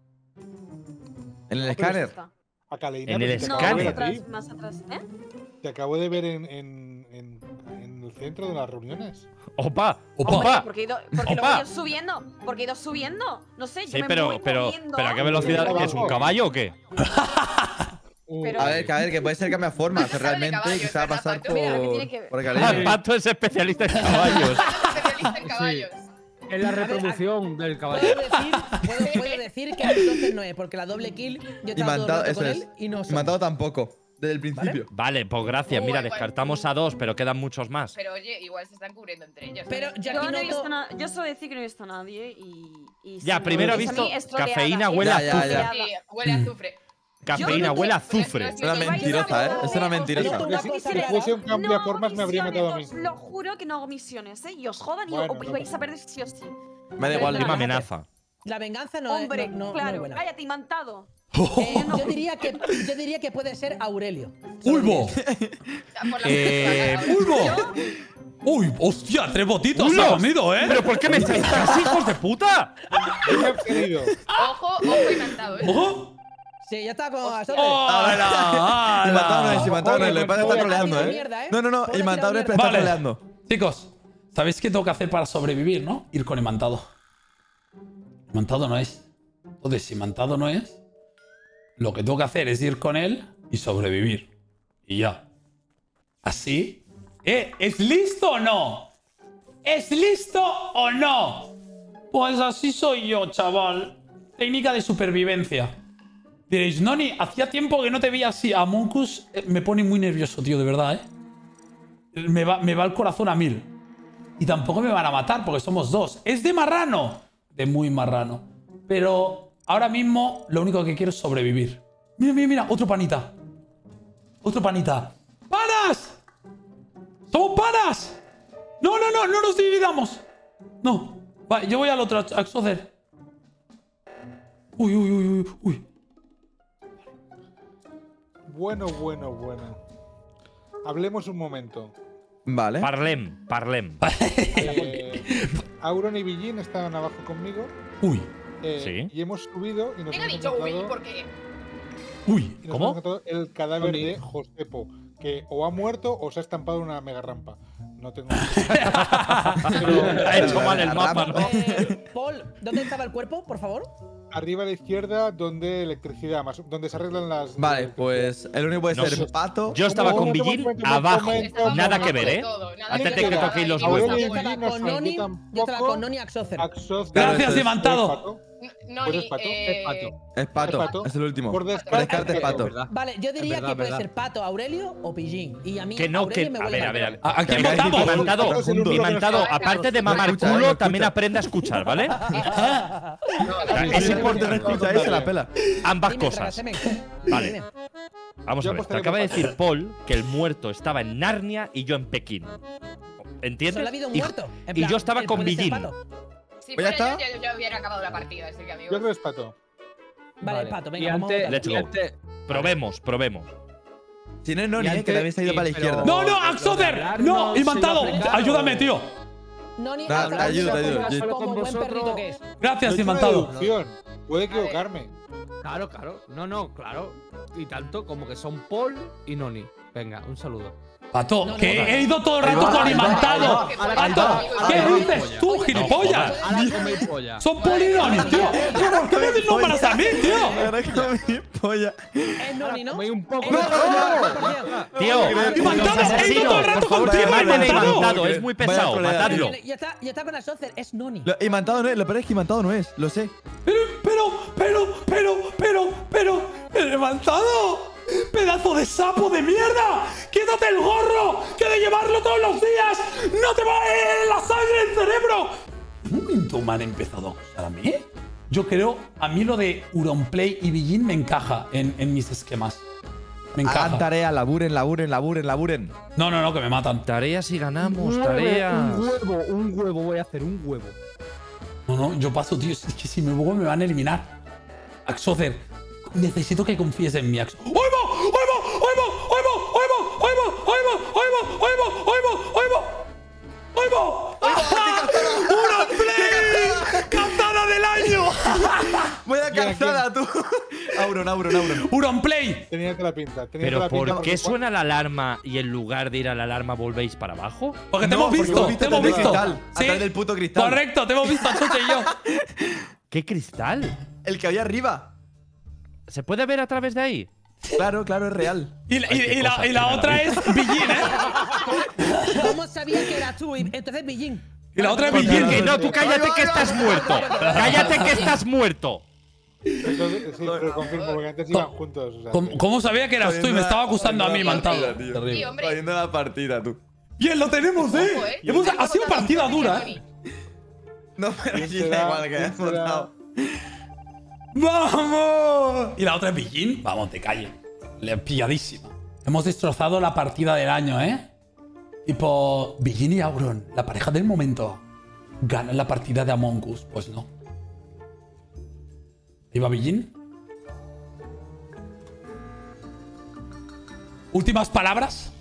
En el Ah, pero escáner. Está. A Caleina, En pero el te No, acabo de más ver a ti. atrás, más atrás. ¿Eh? Te acabo de ver en, en, en, en el centro de las reuniones. ¡Opa! Opa. ¡Opa! Porque he ido, porque luego Opa. he ido subiendo. Porque he ido subiendo. No sé, yo Sí, me pero, voy pero, moviendo. pero ¿a qué velocidad? ¿Que ¿Es un caballo o qué? Uh, Pero- A ver, que a ver, que puede ser cambia forma. Sabe de Realmente caballos, que se va a ¿verdad, pasar Pato? Mira, que por. tiene que ver. Por Ah, Caleina. Pato es especialista en caballos. Especialista en caballos. Es la reproducción del caballo. Puedo decir, puedo, puedo decir que entonces no es, porque la doble kill yo estaba todo el Imantado, rato eso con es. él y no sé. Imantado tampoco. Desde el principio. Vale, pues gracias. Uy, Mira, igual. descartamos a dos, pero quedan muchos más. Pero oye, igual se están cubriendo entre ellos. Pero yo Yo aquí no he noto- visto nada. Yo solo decir que no he visto a nadie y. y Ya, si primero me he lo visto dices a mí, es troleada, cafeína es huele a Ya, ya, azufre. ya. Sí, huele a azufre. Cafeína Yo- huele a Yo- azufre. yo- Es una yo- yo- mentirosa, ¿eh? Es una Yo mentirosa. noto una Si cosa si rara. fuese un cambio de No formas, me habría misiones, matado a mí. os lo juro que no hago misiones, ¿eh? Y os jodan y, Bueno, o- y no vais pasa a perder sí o sí. Me da igual. Última amenaza. La venganza no Hombre, es, no, no- no es claro, buena. cállate, imantado. Eh, yo, diría que, yo diría que puede ser Aurelio. ¡Ulvo! Por la Eh, ahora. ¡Ulvo! ¡Uy! ¡Hostia! Tres botitos ¡Ulos! ha comido, eh! ¿Pero por qué me estáis casi, hijos de puta? Yo me he abstenido. Ojo, ojo imantado, eh. ¡Ojo! Sí, ya está con Axocer. ¡Hola! Imantado no es, ¡Hala! imantado no es. Lo que pasa es que está Paul ha troleando, tirado ¿eh? mierda, ¿eh? No, no, no. Paul ha Imantado no es, tirado pero está Vale. troleando. Chicos, ¿sabéis qué tengo que hacer para sobrevivir, no? Ir con imantado. Imantado no es. Entonces, si imantado no es, lo que tengo que hacer es ir con él y sobrevivir. Y ya. Así. ¿Eh? ¿Es listo o no? ¿Es listo o no? Pues así soy yo, chaval. Técnica de supervivencia. Diréis, Noni, hacía tiempo que no te veía así. Among Us eh, me pone muy nervioso, tío, de verdad, ¿eh? Me va, me va el corazón a mil. Y tampoco me van a matar porque somos dos. ¿Es de marrano? De muy marrano. Pero ahora mismo lo único que quiero es sobrevivir. Mira, mira, mira. Otro panita. Otro panita. ¡Panas! ¡Somos panas! No, no, no. No nos dividamos. No. Vale, yo voy al otro, Axocer. Uy, uy, uy, uy, uy. Bueno, bueno, bueno. Hablemos un momento. Vale. Parlem, parlem. Eh, Auron y Villín estaban abajo conmigo. Uy. eh, Sí. Y hemos subido y nos ¿Quién ha hemos dicho uy? encontrado, ¿Por qué? Uy. y nos ¿Cómo? hemos encontrado el cadáver de Josepo, que o ha muerto o se ha estampado en una mega rampa. No tengo. Ha hecho mal el mapa, ¿no? Eh, Paul, ¿dónde estaba el cuerpo, por favor? Arriba a la izquierda, donde electricidad, más, donde se arreglan las. Vale, pues el único puede No ser sé. Pato. Yo estaba con Momento, Villín momento, abajo. momento, Nada momento. que ver, ¿eh? Todo, nada Antes que de que ver. toquéis los Aurelio huevos. y Yo estaba Villín no con saben, Noni, yo yo estaba tampoco. con Noni Axocer. Axoz- Gracias, ¿Eres Imantado. Pato? Noni, ¿Eres Pato? eh, Es Pato. Es Pato. ¿Es Pato? Es el último. Por Por descarte, descarte es Pato. Vale, yo diría verdad, que puede verdad. ser Pato, Aurelio o Pillín. Y a mí, Que no, Aurelio que. me A huele ver, a mal. ver. a ver. ¿A, a quién Venga, votamos? Imantado. Imantado, Pato es el único Imantado, que no aparte de No mamar escucha, culo, no también escucha. aprende a escuchar, ¿vale? Es Es importante importante. escuchar ahí, se la pela. Ambas Dime, cosas. Tragasemen. Vale. Dime. Vamos Yo a ver. Te apostaría acaba de por decir Paul que el muerto estaba en Narnia y yo en Pekín. ¿Entiendes? Solo ha habido un Y- muerto. En y plan, yo estaba él con puede ser Villín. Pato. Si Pues ya fuera está. yo, yo, yo hubiera acabado la partida, así que Yo amigos. creo que es Pato. Vale, Pato, venga, y vamos a antes, votar. Let's y go. antes- Probemos, probemos. Si no es Noni, Y eh, que antes- también se ha ido sí, para la pero- izquierda. No, no, Lo de Axocer. hablar No, no se imantado. iba a aplicar, Ayúdame, o- tío. Noni, Nada, acaba de ayuda, decir ayuda, como- ayuda. como Con buen vosotros. perrito que es. Yo he Gracias, hecho una imantado. deducción. Puede equivocarme. Claro, claro. No, no, claro. Y tanto como que son Paul y Noni. Venga, un saludo. Pato, No, no, que no. he ido todo el Ahí rato va, con ahí va, imantado. ahí va, ahí va, Pato, ahí va, ¿qué ahí va. dices tú, gilipollas? Ahora coméis polla. Son polinonis, tío. Tío, ¿por qué me nombras a mí, tío? Ahora que me polla. Es Noni, ¿no? Coméis un poco Es de Noni, polla. cien por cien. Tío, Imantado, los he ido todo el asesinos, rato por favor, contigo, llamadle de Imantado. imantado, es muy Vaya pesado, troleada. matadlo. Ya está, ya está con Axocer, es Noni. Lo- Imantado no es, lo peor es que imantado no es, lo sé. Pero, pero, pero, pero, pero, pero, pero, imantado. ¡Pedazo de sapo de mierda! ¡Quítate el gorro! ¡Que de llevarlo todos los días no te va eh, la sangre en el cerebro! ¿Un momento me han empezado a acusar a mí? Yo creo, a mí lo de Auronplay y Villín me encaja en, en mis esquemas. Me Hagan encaja. tarea, laburen, laburen, laburen, laburen. No, no, no, que me matan. Tareas y ganamos, Un tareas. huevo, un huevo voy a hacer, un huevo. No, no, yo paso, tío. Es que si me muevo me van a eliminar. Axocer, necesito que confíes en mí, Axo. ¡Oigo! ¡Oigo! ¡Oigo! ¡Oigo! ¡Oigo! ¡Oigo! ¡Oigo! ¡Oigo! ¡Oigo! ¡Oigo! ¡Oigo! ¡Auronplay! ¡Cazada del año! Voy a ¿Quién, calzada, tú. Auron, Auron, Auron. ¡Auronplay! Tenía toda la pinta. Tenía Pero toda la pinta ¿por qué porque- suena la alarma y en lugar de ir a la alarma volvéis para abajo? Porque te No, hemos porque visto, hemos visto te hemos desde el visto. cristal, a través del puto cristal. Correcto, te hemos visto, Chuche y yo. ¿Qué cristal? El que había arriba. ¿Se puede ver a través de ahí? Claro, claro, es real. Y, la- y- Ay, qué y la, cosa, y la qué otra maravilla. es Villín, ¿eh? ¿Cómo sabía que era tú? Y entonces Villín. Y la otra es Porque Villín. que no, tú cállate que estás muerto. Cállate que estás muerto. Entonces, sí, pero confirmo, porque antes iban juntos. o sea, ¿Cómo, cómo sabía que eras tú y me estaba acusando a mí, Mantado? Sí, Terrible. hombre. Jodiendo la partida, tú. Bien, lo tenemos, Ojo, ¿eh? ¿eh? Hemos- Algo ha sido votado partida por dura, Tony. ¿eh? No, pero ¿Quién sí da será? igual que ¿Quién hayas será? votado. ¡Vamos! ¿Y la otra es Villín? Vamos, te calle. Le pilladísima. Hemos destrozado la partida del año, ¿eh? Tipo, Villín y Auron, la pareja del momento. ¿Ganan la partida de Among Us? Pues no. ¿Iba Villín? ¿Últimas palabras?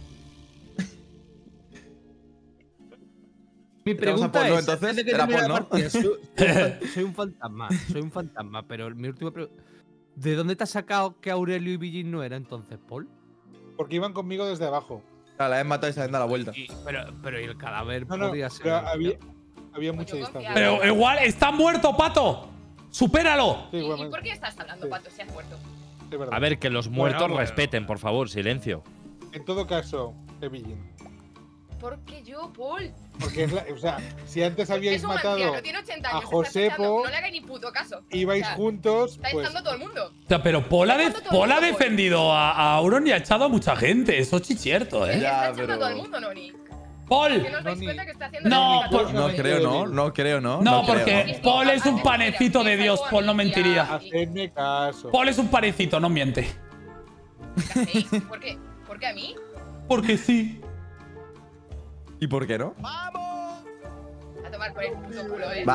Mi Vamos a pregunta Paul, ¿no? es, Entonces, antes de que era termine Paul, la ¿no? partida, soy, soy un fan- soy un fantasma, soy un fantasma, pero mi última pregunta… ¿De dónde te has sacado que Aurelio y Villín no era entonces, Paul? Porque iban conmigo desde abajo. Claro, la he matado y se han dado la vuelta. Y- pero, pero ¿y el cadáver No, no, podría ser? pero había, había Pues mucha yo distancia. confiaba. Pero igual está muerto, Pato. ¡Supéralo! Sí, ¿Y, bueno, ¿Y por qué estás hablando, Pato, si has muerto? de verdad. A ver, que los Bueno, muertos bueno. respeten, por favor, silencio. En todo caso, Evillin. Porque yo, Paul. Porque es la, o sea, si antes habíais Es un matado, anciano, tiene ochenta a años. está Josepo, escuchando, no le hagáis ni puto caso. ibais O sea, juntos, Está pues echando todo el mundo. O sea, pero Paul ha, de- Está echando todo Paul ha el mundo, defendido a, a Auron y ha echado a mucha gente. Eso sí es cierto, Le ¿eh? Ya, está echando pero- a todo el mundo, Noni. Paul. Que no os dais Noni. cuenta que está haciendo No, la por- única No cosa. creo, no. No creo, no. No, creo. porque Paul es un panecito de Dios. Paul no mentiría. hacedme caso. Paul es un panecito, no miente. ¿Qué hacéis? ¿Por qué? ¿Por qué a mí? Porque sí. ¿Y por qué no? A tomar por el puto culo, ¿eh?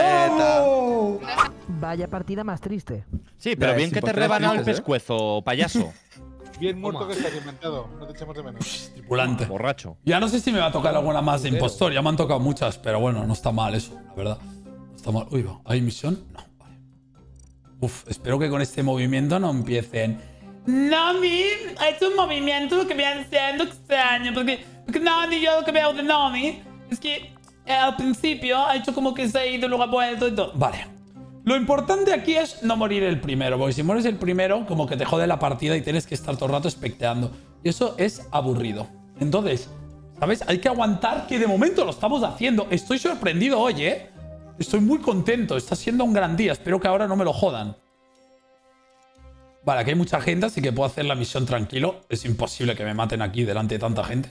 Baeta. Vaya partida más triste. Sí, pero Ya, bien sí, que por te tres rebanado el veces, ¿eh? pescuezo, payaso. Bien muerto Toma. que estás inventado. No te echamos de menos. Tripulante. Borracho. Ya no sé si me va a tocar alguna más de impostor. Ya me han tocado muchas, pero bueno, no está mal eso, la verdad. No está mal. Uy, va. ¿Hay misión? No, vale. Uf, espero que con este movimiento no empiecen. Nami, ha hecho un movimiento que viene siendo extraño. Porque, porque Nami, yo lo que veo de Nami es que eh, al principio ha hecho como que se ha ido, luego ha vuelto y todo. Vale. Lo importante aquí es no morir el primero, porque si mueres el primero, como que te jode la partida y tienes que estar todo el rato especteando. Y eso es aburrido. Entonces, ¿sabes? Hay que aguantar, que de momento lo estamos haciendo. Estoy sorprendido hoy, ¿eh? Estoy muy contento. Está siendo un gran día. Espero que ahora no me lo jodan. Vale, aquí hay mucha gente, así que puedo hacer la misión tranquilo. Es imposible que me maten aquí delante de tanta gente.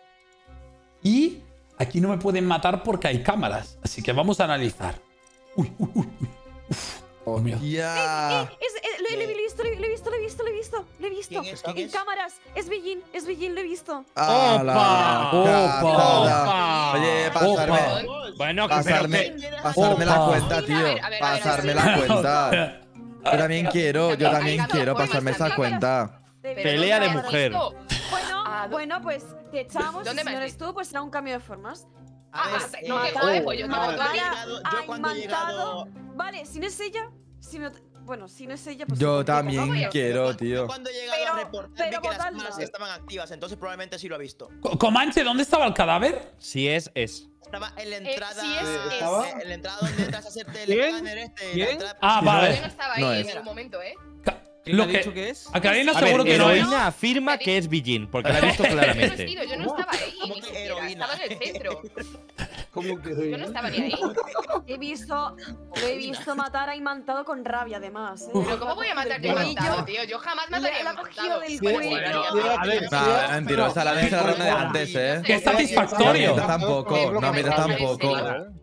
Y aquí no me pueden matar porque hay cámaras. Así que vamos a analizar. Uy, uy, uy, uy. Uf, Dios mío. Ya. Es, eh, lo, lo he visto, lo he visto, lo he visto, lo he visto, lo he visto. ¿Quién es? ¿Quién En es? cámaras, es Bellín, es Bellín, lo he visto. ¡Opa! ¡Opa! Oye, pasarme. Perdón. Bueno, que- Pasarme, pero pasarme la Opa. cuenta, A tío. ver, a ver, a ver, Pasarme a la ver. cuenta. Yo también quiero, yo también Hay quiero cámaras, pasarme esa cámaras. cuenta. De Pero Pelea de ¿dónde has mujer. visto? Bueno, Ah, ¿dó- bueno, pues te echamos. ¿Dónde y me si no has eres visto? tú, pues será un cambio de formas. A ver, Ah, eh, no, que yo- joder, pues yo yo tengo cuando he que- llegado- yo cuando he llegado. Vale, si no es ella, si no, bueno, si no es ella, pues. Yo se complica. también voy a- quiero, Yo tío. cuando he llegado Pero- a reportar pero vi que las votadla. cámaras estaban activas, entonces probablemente sí lo ha visto. Co- Comanche, ¿dónde estaba el cadáver? Si es, es. Estaba en la Eh, entrada. sí es, eh, es. ¿Estaba? En la entrada donde entras a hacerte el ¿Quién? escáner este. la ¿Quién? entrada- Ah, Sí, Yo vale. no estaba ahí No en es. ningún momento, ¿eh? Ca- ¿Quién Lo ha que- dicho que es? A Karina A seguro ver, que no es. heroína afirma que es Villín, porque la he visto Yo no he claramente. sido, yo no estaba ahí, ¿Cómo ni que siquiera. heroína? Estaba en el centro. ¿Cómo que Yo soy? no estaba ni ahí. He visto, lo he visto matar a Imantado con rabia, además. ¿eh? Pero ¿cómo voy a matar yo a Bueno. Imantado, tío? Yo jamás Le- mataría le a ha cogido Imantado. del Sí, sí, cuello. sí, Mira, sí, sí. Nah, mentirosa, la de la ronda de antes, eh. Qué No satisfactorio. mientas tampoco, no mientas tampoco.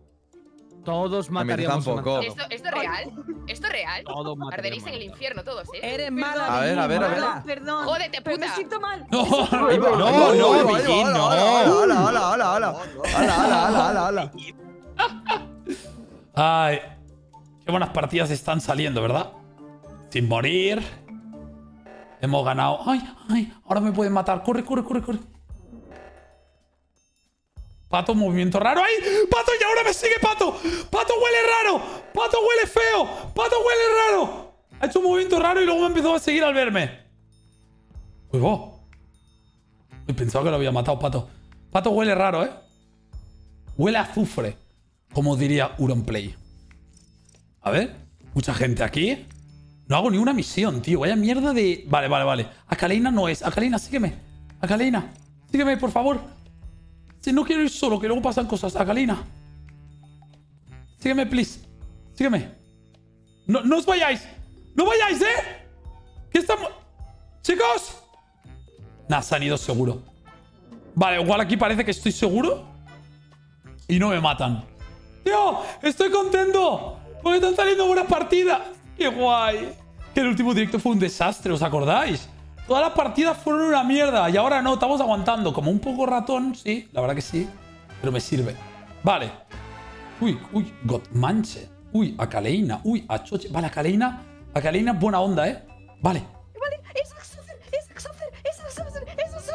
Todos No mientas mataríamos a tampoco. Imantado. ¿Esto, ¿Esto es real? ¿Esto es real? Todos Arderéis en el mataríamos. infierno todos, ¿eh? Eres mala. A ver, a ver, a ver. mala. Perdón. Jódete, pero me puta. siento mal. No, Ahí va, No, ahí va, no, ahí va, ahí Villín, va, no. Hola, hola, hola, hola. Hola, hola, hola, hola, hola. Ay, qué buenas partidas están saliendo, ¿verdad? Sin morir. Hemos ganado. Ay, ay, ahora me pueden matar. Corre, corre, corre, corre. Pato, movimiento raro. ¡Ay! ¡Pato! ¡Y ahora me sigue Pato! ¡Pato huele raro! ¡Pato huele feo! ¡Pato huele raro! Ha hecho un movimiento raro y luego me empezó a seguir al verme. Uy, vos. He pensado que lo había matado, Pato. Pato huele raro, ¿eh? Huele a azufre. Como diría Uronplay. A ver. Mucha gente aquí. No hago ni una misión, tío. Vaya mierda de... Vale, vale, vale. Akaleina no es. Akaleina, sígueme. Akaleina. Sígueme, por favor. Si no quiero ir solo, que luego pasan cosas. Akaleina. Sígueme, please. Sígueme. No, no os vayáis. ¡No vayáis, eh! ¿Qué estamos...? ¡Chicos! Nah, se han ido seguro. Vale, igual aquí parece que estoy seguro. Y no me matan. ¡Tío! ¡Estoy contento! Porque están saliendo buenas partidas. ¡Qué guay! Que el último directo fue un desastre, ¿os acordáis? Todas las partidas fueron una mierda. Y ahora no, estamos aguantando. Como un poco ratón, sí. La verdad que sí. Pero me sirve. Vale. Uy, uy. Godmanche. Uy, Akaleina. Uy, Achoche. Vale, Akaleina. Akaleina es buena onda, ¿eh? Vale. Vale, es Exocer, es Exocer, es Exocer, es Exocer,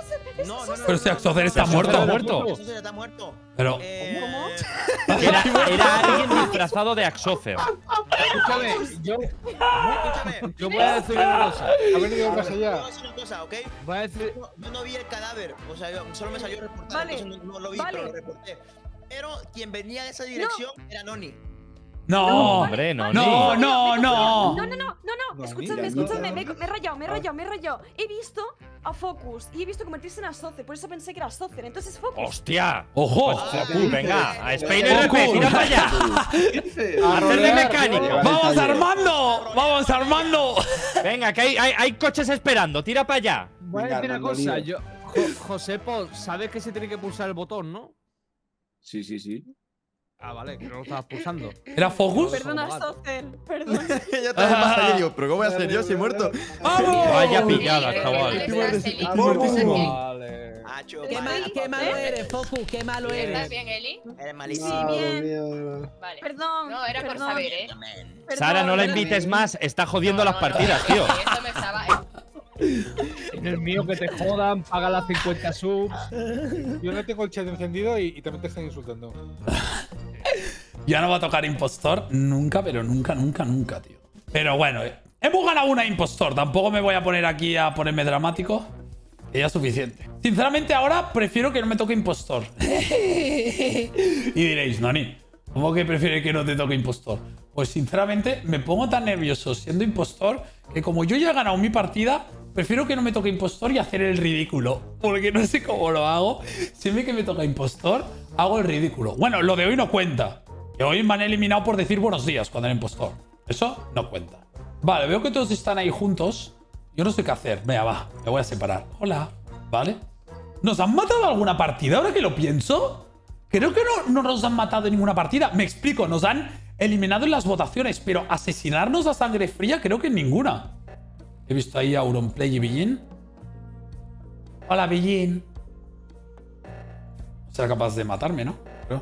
No, no, no. Pero si Axocer está Axocer muerto. está muerto. Axocer está muerto. Pero. Eh, ¿Cómo? Era, era alguien disfrazado de Axocer. Escúchame, yo, Escúchame. yo voy a decir una cosa. Ha venido más allá. Voy a decir una cosa, ¿ok? Voy a decir. Yo, yo no vi el cadáver, o sea, yo- solo me salió reportar, Vale, entonces no, no lo vi, vale. pero lo reporté. Pero quien venía de esa dirección era Noni. No. Hombre, no, No, ni. no, no. No, no, no, no, No, no. Escúchame, mira, escúchame. no. Me, me he rayado, me he rayado, me he rayado. He visto a Focus y he visto convertirse en Asocer. Por eso pensé que era Asocer. Entonces Focus. ¡Hostia! ¡Ojo! Focus, venga, a Spain R P, Focus. tira para allá. ¿Qué dices? A hacerle mecánico. ¡Vamos, Armando! ¡Vamos, Armando! Venga, que hay, hay, hay coches esperando, tira para allá. Voy a Venga, decir una Armando, cosa. lío. Yo, Jo- Josepo, ¿sabes que se tiene que pulsar el botón, no? Sí, sí, sí. Ah, vale, que no lo estabas pulsando. ¿Era Focus? Perdona, Asocer. Perdón. Ya te más allá, digo, pero ¿cómo voy a ser yo si he muerto? ¡Vamos! Vaya pillada, chaval. Estoy muertísimo. Estoy muertísimo. Vale. Acho, Qué, vale. mal, qué malo eres, Focus, qué malo ¿Estás eres. bien, Eli? Eres malísimo. Sí, Madre bien. mía. Vale. Perdón. No, era por perdón. saber, ¿eh? Perdón, Sara, no la perdón. invites más, está jodiendo No, las no, no, partidas, no, tío. no, Esto me estaba. En el mío que te jodan, paga las cincuenta subs. Yo no tengo el chat encendido y, y también te están insultando. Ya no va a tocar impostor nunca, pero nunca, nunca, nunca, tío. Pero bueno, eh, hemos ganado una impostor. Tampoco me voy a poner aquí a ponerme dramático. Que ya es suficiente. Sinceramente, ahora prefiero que no me toque impostor. Y diréis, Nani, ¿cómo que prefieres que no te toque impostor? Pues sinceramente, me pongo tan nervioso siendo impostor que como yo ya he ganado mi partida, prefiero que no me toque impostor y hacer el ridículo. Porque no sé cómo lo hago. Siempre que me toca impostor, hago el ridículo. Bueno, lo de hoy no cuenta. Que hoy me han eliminado por decir buenos días cuando era impostor. Eso no cuenta. Vale, veo que todos están ahí juntos. Yo no sé qué hacer. Venga, va. Me voy a separar. Hola. ¿Vale? ¿Nos han matado alguna partida ahora que lo pienso? Creo que no, no nos han matado en ninguna partida. Me explico. Nos han eliminado en las votaciones. Pero asesinarnos a sangre fría creo que en ninguna. He visto ahí a Auronplay y Billin. Hola, Billin. Será capaz de matarme, ¿no? Creo.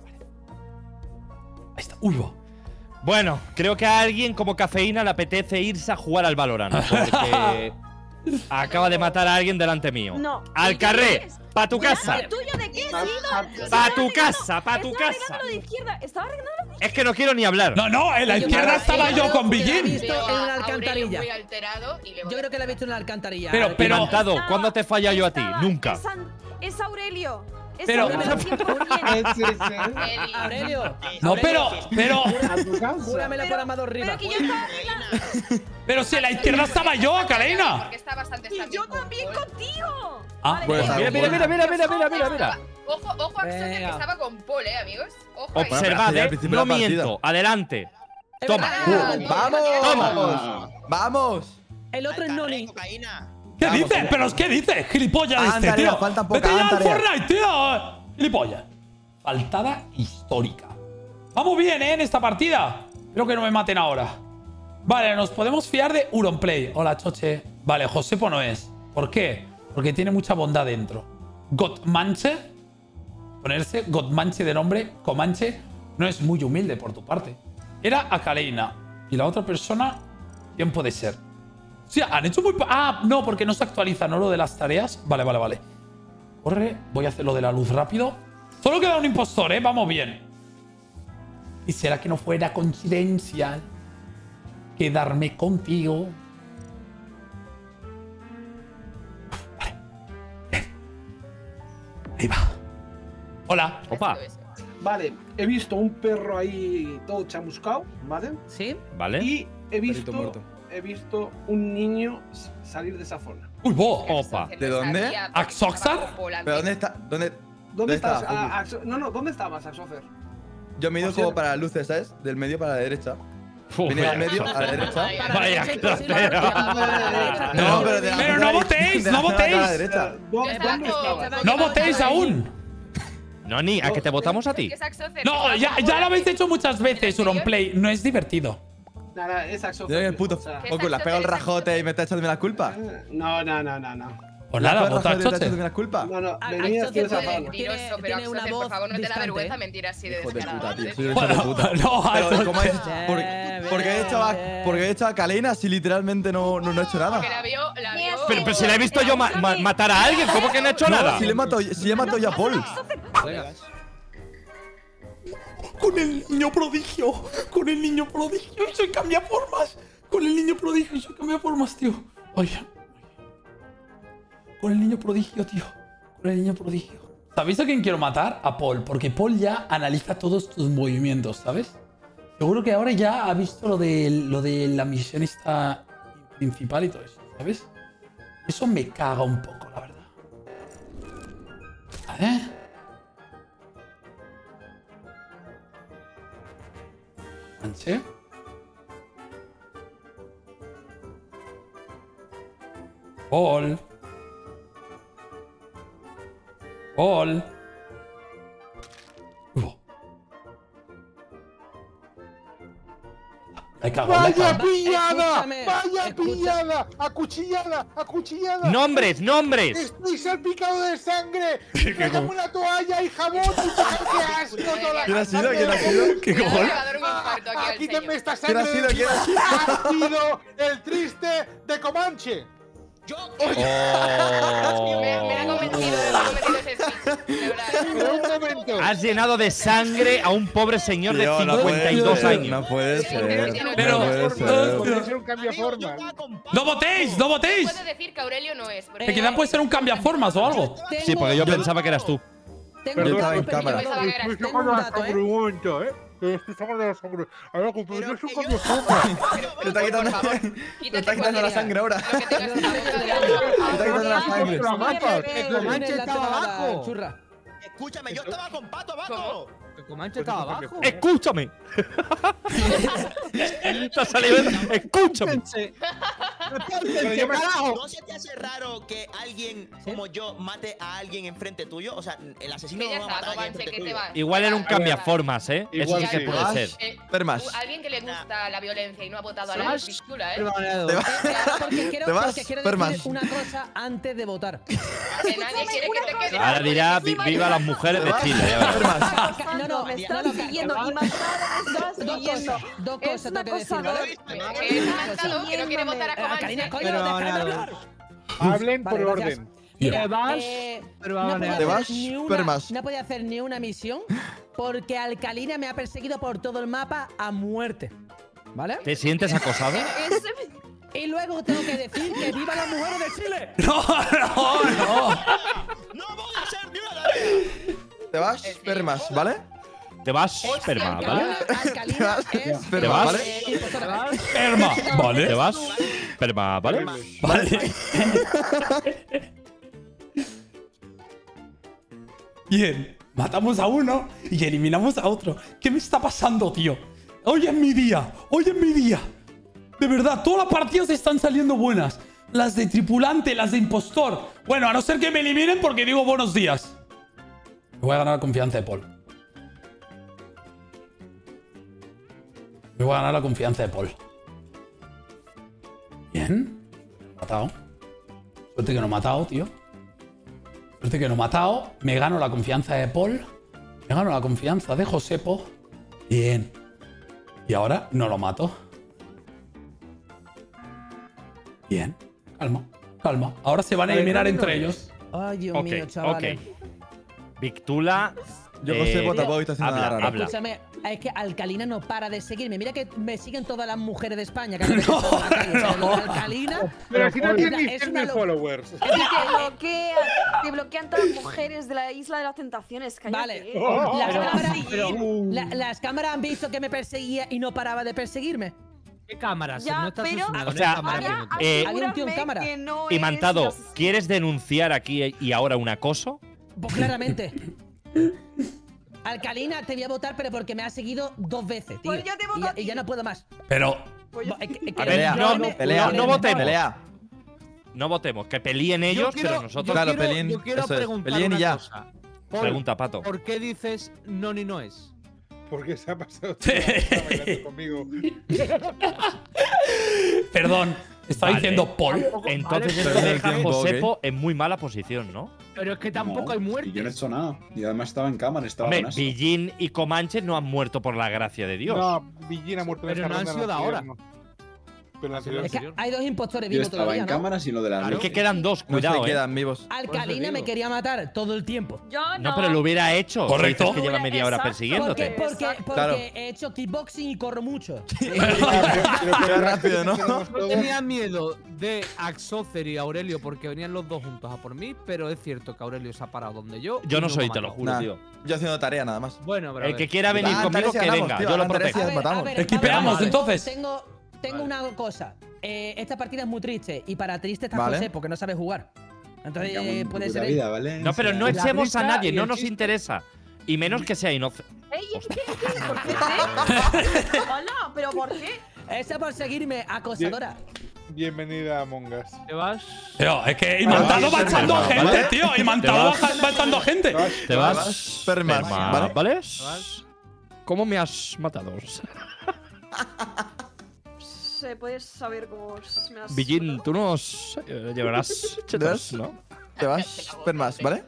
Ahí está. Uy, va. Bueno, creo que a alguien como Cafeína le apetece irse a jugar al Valorant. Porque acaba de matar a alguien delante mío. No. Al ¿Y qué carré, quieres? pa' tu casa. ¿El tuyo de qué? Sí, Pa' tu casa, pa' tu Estaba casa. arreglando lo de izquierda. Estaba arreglando lo de Es que no quiero ni hablar. No, no, en la Yo izquierda creo- estaba yo yo creo con que la he Billin. visto Veo en una a Aurelio alcantarilla. muy alterado y le voy Yo a- creo que la he visto en una alcantarilla. Pero- pero- Imantado, Estaba- ¿cuándo te he fallado yo a ti? estaba- Nunca. Es, An- es Aurelio. Es Pero- Aurelio cien por cien. Sí, sí. Eli. Aurelio, No, pero, pero, A tu casa. júramelo por Amador Pero Rivas. que yo estaba arreglando. pero si en la izquierda estaba yo, Karina. Porque está bastante Y stabil yo con también Paul. contigo. Ah, Vale, pues, venga. Mira, mira, mira, mira, mira, mira, mira, mira. Ojo, ojo a Axocer que Venga. estaba con Paul, eh, amigos. Ojo ahí. Observad, Al eh. principio No de la partida. miento. Adelante. Es Toma. verdad. Uh, ¡Vamos! Toma. ¡Vamos! El otro es Al carré, Noni. cocaína. ¿Qué Vamos, dices? allá. ¿Pero qué dices? Gilipollas Hagan este, tarea, tío. faltan pocas, Vete ya hagan al tarea. Fortnite, tío. Gilipollas. Faltada histórica. Vamos bien, ¿eh? En esta partida. Espero que no me maten ahora. Vale, nos podemos fiar de Auronplay. Hola, choche. Vale, Josepo no es. ¿Por qué? Porque tiene mucha bondad dentro. Gotmanche. Ponerse Gotmanche de nombre, Comanche, no es muy humilde por tu parte. Era Akaleina. Y la otra persona, ¿quién puede ser? Sí, han hecho muy... Ah, no, porque no se actualiza, ¿no? Lo de las tareas. Vale, vale, vale. Corre, voy a hacer lo de la luz rápido. Solo queda un impostor, ¿eh? Vamos bien. ¿Y será que no fuera coincidencia quedarme contigo? Vale. Bien. Ahí va. Hola. Opa. Vale, he visto un perro ahí todo chamuscado, ¿vale? ¿Sí? ¿Vale? Y he Perrito visto, muerto. he visto un niño s- salir de esa zona. Uy, vos. Opa. Axocer ¿De no dónde? sabía porque ¿Axoxar? estaba con Paul antes. ¿Pero dónde está? ¿Dónde? ¿Dónde estás? estaba, Ah, Axo- no, no, ¿dónde estabas, Axocer? Yo me he ido O sea- como para las luces, ¿sabes? Del medio para la derecha. Uf, Vine al vaya medio, a la derecha. Vaya cratera. No, pero de la Pero no votéis, de la no zona de la votéis. derecha. ¿Dónde, Estaba dónde con- estabas? estaba ¡No con- votéis aún! No, ni a que te votamos a ti. Es que es Axocer, No, estaba ya, con ya Paul lo habéis antes. hecho muchas veces, Auronplay. No es divertido. Nada, es Axocer. Yo el puto. O sea, ¿Qué? Ocu, le has pegado el rajote y me está echando la culpa. no, no, no, no, no. Pues ¿Le has nada, pegado el vota rajote y me está choche. echando la culpa? No, no, Ah, venía Axocer de esa puede- zona. Mentiroso, Tiene- pero tiene una Axocer, por voz favor, no te da distante. vergüenza mentir así de Hijo de puta, tío. descaradamente. Soy un hijo de Bueno, puta. no, Pero, ¿cómo choche. es? ¿Por, porque he hecho a, porque he hecho a Kalena si literalmente no, no, no he hecho nada? Porque la vio, la Me vio has pero, pero si la he visto yo ma ma matar a alguien, ¿cómo que no he hecho No, nada? si le he matado, si le he matado yo a Paul. Con el niño prodigio. Con el niño prodigio. Y soy cambiaformas. Con el niño prodigio y soy cambiaformas, tío. Oye. Con el niño prodigio, tío. Con el niño prodigio. ¿Sabéis a quién quiero matar? A Paul. Porque Paul ya analiza todos tus movimientos, ¿sabes? Seguro que ahora ya ha visto lo de, lo de la misión esta principal y todo eso, ¿sabes? Eso me caga un poco, la verdad. ¿Vale? Manche. Paul. Paul. Uh. Me cago, me ¡Vaya cago. pillada! Escúchame, ¡Vaya escucha. pillada! ¡Acuchillada! ¡Acuchillada! ¡Nombres, nombres! ¡Estoy salpicado de sangre! ¡Tráigame una toalla y jabón! ¡Qué asco! toda la ¿Quién ha sido? sangre! ¿Quién ha sido? ¿Qué Le va cojones? a dar un infarto aquí al ¡Quítame señor. esta ¿Quién sangre! ha sido? ¿Quién ha sido? ¡Ha sido el triste de Comanche! Yo. Oh. Me, me ha convencido, me ha convencido ese speech. De verdad. Pero un momento. Has llenado de sangre a un pobre señor de Tío, no cincuenta y dos puede ser, años. No puede ser. Pero- no puede Forma, ser. Podría ser un cambio Amigo, yo forma. estaba con Paco. ¡No votéis! ¡No votéis! Puedo decir que Aurelio no es. porque- Que quizá puede ser un cambiaformas o algo. Sí, porque yo pensaba que eras tú. Tengo Yo estaba en un cámara. pensaba que eras tú. Estoy Tengo un sacando la dato, sangre ¿eh? un momento, ¿eh? Que estoy sacando la sangre. A ver, compañero, Pero es un que cambio yo- forma. Te está quitando, Por favor, te quítate está quitando la cualquier- sangre ahora. Lo que tengas en la boca de Te está quitando la sangre. La matas. Eh, Comanche en la estaba temporada, abajo. Churra. Escúchame, yo estaba con Pato abajo. Que Comanche estaba abajo. ¡Escúchame! Te ha salido. ¡Escúchame! Espérense. Pero Espérense, yo me- carajo. ¿No se te hace raro que alguien como yo mate a alguien enfrente tuyo? O sea, el asesino Que ya no va a está, matar a alguien Comanche, enfrente que te tuyo. va. Igual era un cambiaformas, ¿eh? Eso Igual sí que sí. puede ser. Eh, Permas. u- Alguien que le gusta la violencia y no ha votado a la Slash. pistola, ¿eh? Permanado. Te vas. Porque quiero, ¿Te vas? porque quiero Permas. decir una cosa antes de votar. Que nadie quiere que te quedes. Ahora dirá vi- viva las mujeres de Chile. ya verás. Permas. No, no, me no, estás no, siguiendo no, y más nada me estás Dos siguiendo. cosas, dos Es cosas una tengo que decir, cosa ¿vale? Que es un matado que no quiere votar a Eh, Comanche. Karina, coño, Pero déjame nada. hablar. Hablen por Vale, gracias. orden. Mira, Te vas, eh, pero va a no ganar. podía Te hacer vas, ni una- Permas. No podía hacer ni una misión porque Alcalina me ha perseguido por todo el mapa a muerte. ¿Vale? ¿Te sientes acosado? Ese- Y luego tengo que decir que viva las mujeres de Chile. No, no, no. ¡No voy a hacer ni una tarea! Te vas, Permas, ¿vale? Te vas, perma, ¿vale? Alcalina Te vas, es ¿Te Permas, vas? ¿vale? eh, impostora. Perma. ¿Te Vale. vas? Perma, ¿vale? Vale. Bien. Matamos a uno y eliminamos a otro. ¿Qué me está pasando, tío? Hoy es mi día. Hoy es mi día. De verdad, todas las partidas están saliendo buenas. Las de tripulante, las de impostor. Bueno, a no ser que me eliminen porque digo buenos días. Me voy a ganar la confianza de Paul. Me voy a ganar la confianza de Paul. Bien. Matado. Suerte que no he matado, tío. Suerte que no he matado. Me gano la confianza de Paul. Me gano la confianza de Josepo. Bien. Y ahora no lo mato. Bien. Calma. Calma. Ahora se van a eliminar entre ellos. Ay, Dios Ok, mío, chavales. ok. Victula. Yo, eh, Josepo, tampoco está haciendo habla, nada raro. habla. Escúchame, es que Alcalina no para de seguirme. Mira que me siguen todas las mujeres de España. Cada vez que salgo a la calle. O sea, lo de Alcalina. Pero aquí no Mira, tienes es cien una mil lo- followers. Te bloquean, te bloquean todas las mujeres de la isla de las tentaciones. Cállate, Vale. eh. Las Pero- cámaras, pero- la- las cámaras han visto que me perseguía y no paraba de perseguirme. ¿Qué cámaras? Ya, no estás pero- asesinado, O no sea, hay cámaras Ahora, que no te- eh, Había un tío en asegúrame cámara. que no eres Imantado, el asesino. ¿quieres denunciar aquí y ahora un acoso? Pues claramente. Alcalina, te voy a votar, pero porque me has seguido dos veces, tío. Pues yo te voto y, ya, a ti. y ya no puedo más. Pero. Pues yo- Va, es que- es que A ver, el no, problema- no, Pelea, no, no votemos. Pelea. No votemos, que peleen ellos, Yo quiero- pero nosotros. yo Claro, quiero- peleen, Yo quiero eso es, preguntar peleen y una ya. cosa. Paul, Pregunta, Pato. ¿por qué dices no ni no es? Porque se ha pasado todo el día bailando conmigo. Perdón. Estaba Vale. diciendo Paul. Entonces Vale, esto pero- deja a tiempo, Josepo en muy mala posición, ¿no? Pero es que tampoco No, hay y muertes. yo no he hecho nada. Y además estaba en cámara, estaba Hombre, con eso. Villín y Comanche no han muerto por la gracia de Dios. No, Villín ha muerto en Pero esta no han ronda, sido de no, ahora. no. Pero la anterior. Es que hay dos impostores Yo vivos estaba todavía, en ¿no? cámara sin lo de la Es luz. que quedan dos, No cuidado, se eh. quedan vivos. Alcalina me quería matar todo el tiempo. Yo no. No, pero lo hubiera hecho. Correcto. Si dices que lleva media hora Exacto. persiguiéndote. Porque, porque, porque Claro. he hecho kickboxing y corro mucho. Qué rápido, ¿no? No tenía miedo de Axocer y Aurelio porque venían los dos juntos a por mí, pero es cierto que Aurelio se ha parado donde yo. Yo y no me soy, ha te lo matado. juro, Nah, tío. yo haciendo tarea nada más. Bueno, pero a El ver. que quiera venir Ah, conmigo, Antares y que ganamos, venga. tío, Yo lo Antares y protejo. nos matamos. Equipeamos, vale, entonces. Tengo, tengo una cosa. Eh, esta partida es muy triste y para triste está Vale. José porque no sabe jugar. Entonces Me cago eh, en puede puta ser él. vida, ¿vale? No, pero no La echemos a risa nadie, y no el nos chiste. interesa. Y menos que sea inocente. ¡Ey, ey, ey, ey! ¿Por qué? Hola, ¿pero por qué? Esa por seguirme, acosadora. Bienvenida a Among Us. ¿Te vas? Tío, es que Imantado va echando a gente, ¿vale? tío. Te Imantado vas. va va echando a gente. Te vas. Permas, Perma, ¿vale? ¿vale? vas? ¿Cómo me has matado? ¿Se puede saber cómo me has Villín, matado? tú nos eh, llevarás chetos, ¿no? Te vas, Permas, ¿vale?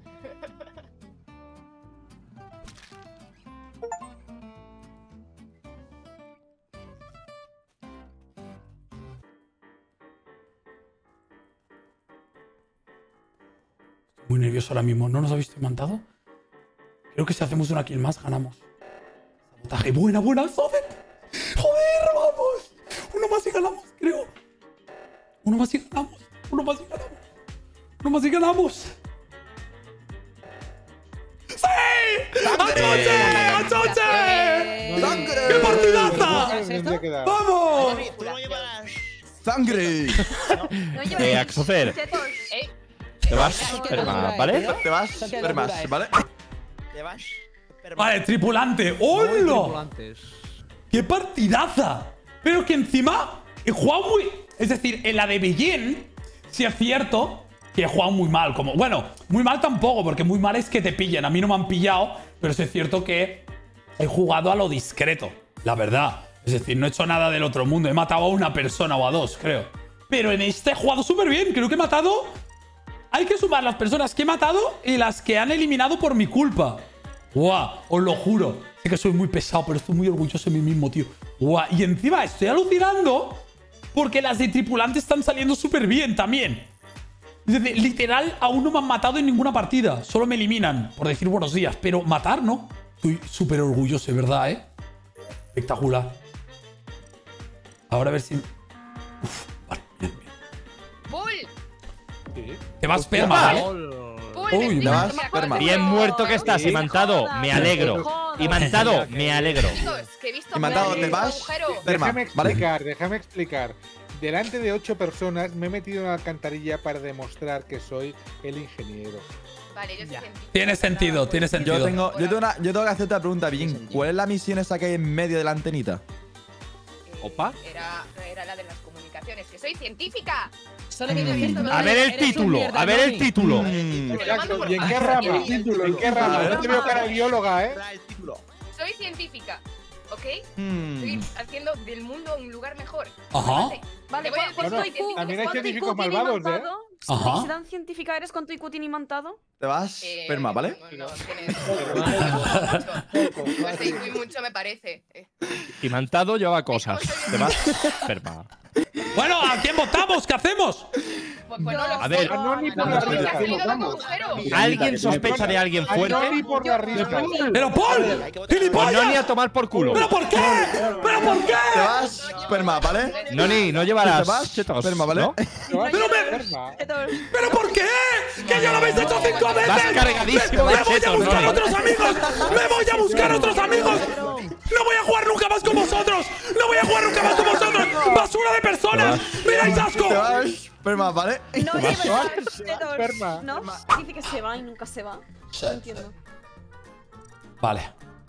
Muy nervioso ahora mismo. ¿No nos ha visto Imantado? Creo que si hacemos una kill más, ganamos. Sabotaje. Buena, buena, Soder. Joder, vamos. Uno más y ganamos, creo. Uno más y ganamos. Uno más y ganamos. Uno más y ganamos. ¡Sí! ¡Achoche! ¡Achoche! ¡Sangre! ¡Qué partidaza! ¿Es esto? Tendría que dar. ¡Vamos! Dani, tú no llevas. ¡Sangre! No llevas Eh, Axocer. chetos. Eh, Te vas, Eso queda Perma, dura, eh, ¿vale? tío. Te vas, Eso queda Permas, dura, eh. ¿vale? ¿Te vas? Vale, tripulante. Voy ¡Hola! tripulantes. ¡Qué partidaza! Pero que encima he jugado muy. Es decir, en la de Bellén, sí es cierto que he jugado muy mal. Como, bueno, muy mal tampoco, porque muy mal es que te pillen. A mí no me han pillado, pero sí es cierto que he jugado a lo discreto, la verdad. Es decir, no he hecho nada del otro mundo. He matado a una persona o a dos, creo. Pero en este he jugado súper bien. Creo que he matado. Hay que sumar las personas que he matado y las que han eliminado por mi culpa. ¡Guau! Os lo juro. Sé que soy muy pesado, pero estoy muy orgulloso de mí mismo, tío. ¡Guau! Y encima estoy alucinando porque las de tripulante están saliendo súper bien también. Es decir, literal, aún no me han matado en ninguna partida. Solo me eliminan por decir buenos días. Pero matar, ¿no? Estoy súper orgulloso, de verdad, ¿eh? Espectacular. Ahora a ver si... Uf, vale, bien, bien. Bull. Te vas perma, ¿vale? Bull, Uy, me te vas, estoy- Perma. Bien muerto que estás, Sí. Imantado. Me alegro. Imantado, me alegro. Chicos, que he visto Imantado, un te vas. agujero. Perma, Déjame ¿vale? explicar, déjame explicar. Delante de ocho personas me he metido en una alcantarilla para demostrar que soy el ingeniero. Vale, yo soy científica. Tiene sentido, tiene sentido. Yo tengo, yo tengo, una, yo tengo que hacerte la pregunta bien. ¿Cuál es la misión esa que hay en medio de la antenita? Eh, Opa. Era, era la de las comunicaciones, que soy científica. Solo quiero decir esto, A ver el eres un título, mierda, a ver el Johnny. título. Mm, Exacto. ¿Y en qué rama? ¿En qué rama? No te veo cara de bióloga, ¿eh? Trae el título. Soy científica, ¿ok? mm. Estoy haciendo del mundo un lugar mejor. Ajá. Vale, Vale, Te voy a ¿cuánto decir Bueno, soy I Q? científica. también hay ¿Cuánto científicos I Q tiene malvados, ¿eh? Imantado? Ajá. Si tan científica eres, ¿cuánto I Q tiene Imantado? Te vas, Eh, Perma, ¿vale? No, no, tienes mucho. No sé, muy mucho me parece. Eh, Imantado lleva cosas. Te vas, Perma. Bueno, ¿a quién votamos? ¿Qué hacemos? Pues, pues no lo A sé. ver. Anoni por No, la no, no, risa. ha salido de un agujero. ¿Alguien sospecha de alguien fuerte? Anoni por la risa. ¡Pero Paul! Pues no ni ¡Gilipollas! a tomar por culo. ¿Pero por qué? ¿Pero por qué? Te vas, Perma, ¿vale? Noni, no llevarás Te vas, chetos, Perma, ¿vale? ¿no? Pero me- Perma. ¿Pero por qué? ¡Que ya lo habéis hecho cinco veces! Vas cargadísimo ¡Me de me voy a chetos, buscar Noni. otros amigos! ¡Me voy a buscar otros amigos! ¡No voy a jugar nunca más con vosotros! ¡No voy a jugar nunca más con vosotros! ¡Basura de personas! ¡Miráis asco! Te vas, Perma, ¿vale? No, vas, lleva vas, chetos. Perma. ¿No? Dice que se va y nunca se va. No entiendo. Vale.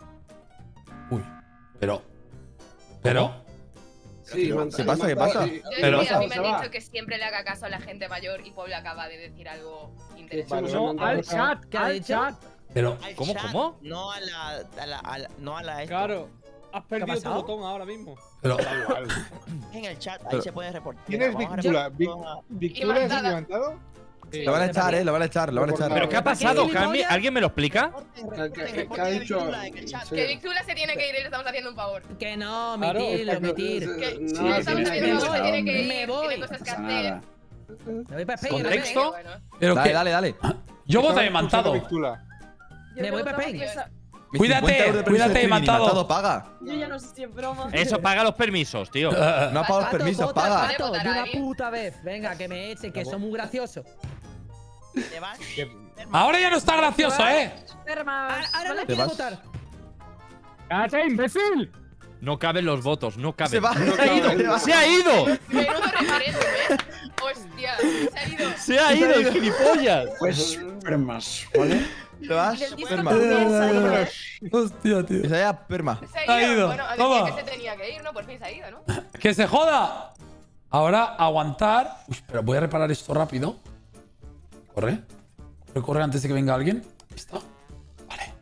Uy. Pero... ¿Pero? Sí, Imantado- ¿Qué pasa? ¿Qué pasa? sí. Yo Pero- es que a mí me Se han va. dicho que siempre le haga caso a la gente mayor y Paul acaba de decir algo interesante. Vale, No, vamos, al vamos a- chat, ¿Qué ha al dicho? chat. Pero... Al ¿Cómo, chat, cómo? No a la. A la, a la- no a la. esto. Claro. Has perdido tu pasado? botón ahora mismo. Pero... En el chat, ahí Pero- se puede reportar. ¿Quién es Venga, vamos a Victula? reportar. Vic- ¿Victula es el Imantada. levantado? Lo van a echar, eh, lo van a echar, lo van a echar. ¿Pero qué ha pasado? ¿Alguien ¿Alguien me lo explica? ¿Qué ha dicho? Que Victula se tiene que ir y le estamos haciendo un favor. Que no, Claro, omitir, está- omitir. Que No, sí, le estamos tiene- haciendo un favor, tiene- tiene que ir. Me voy. Tiene cosas que pasa hacer. nada. Me voy para Spain. ¿Contexto? Bueno. Pero Dale, que dale, dale. yo voté Estaba imantado. expulsando a Victula. Yo Me voy creo pa' que Spain. esa- Mis Cuídate, cincuenta euros de permiso cuídate, de streaming, Matado. paga. Yo ya no sé si es broma. Eso, paga los permisos, tío. No ha pagado los Pato, permisos, vota, paga. Pato, votar de a una alguien. puta vez. Venga, que me echen, que son muy graciosos. ¿Te vas? Ahora ya no está gracioso, ¿eh? Esperma. Ahora, ahora no ¿vale? quiero vas? votar. ¡Cállate, imbécil! No caben los votos, no caben. Se va, No se ha ido, caben. se va. ¡Se ha ido! Menudo referéndum, ¿eh? Hostia, se ha ido. ¡Se ha ido el gilipollas! Pues, permas, ¿vale? Te vas, Del disco perma. también se ha ido, ¿eh? Hostia, tío. Esa ya, perma. Se ha Ha ido. ido. Bueno, Toma. decía que se tenía que ir, ¿no? Por fin se ha ido, ¿no? ¡Que se joda! Ahora aguantar. Uy, pero voy a reparar esto rápido. Corre. Corre, corre antes de que venga alguien. Ahí está. Vale.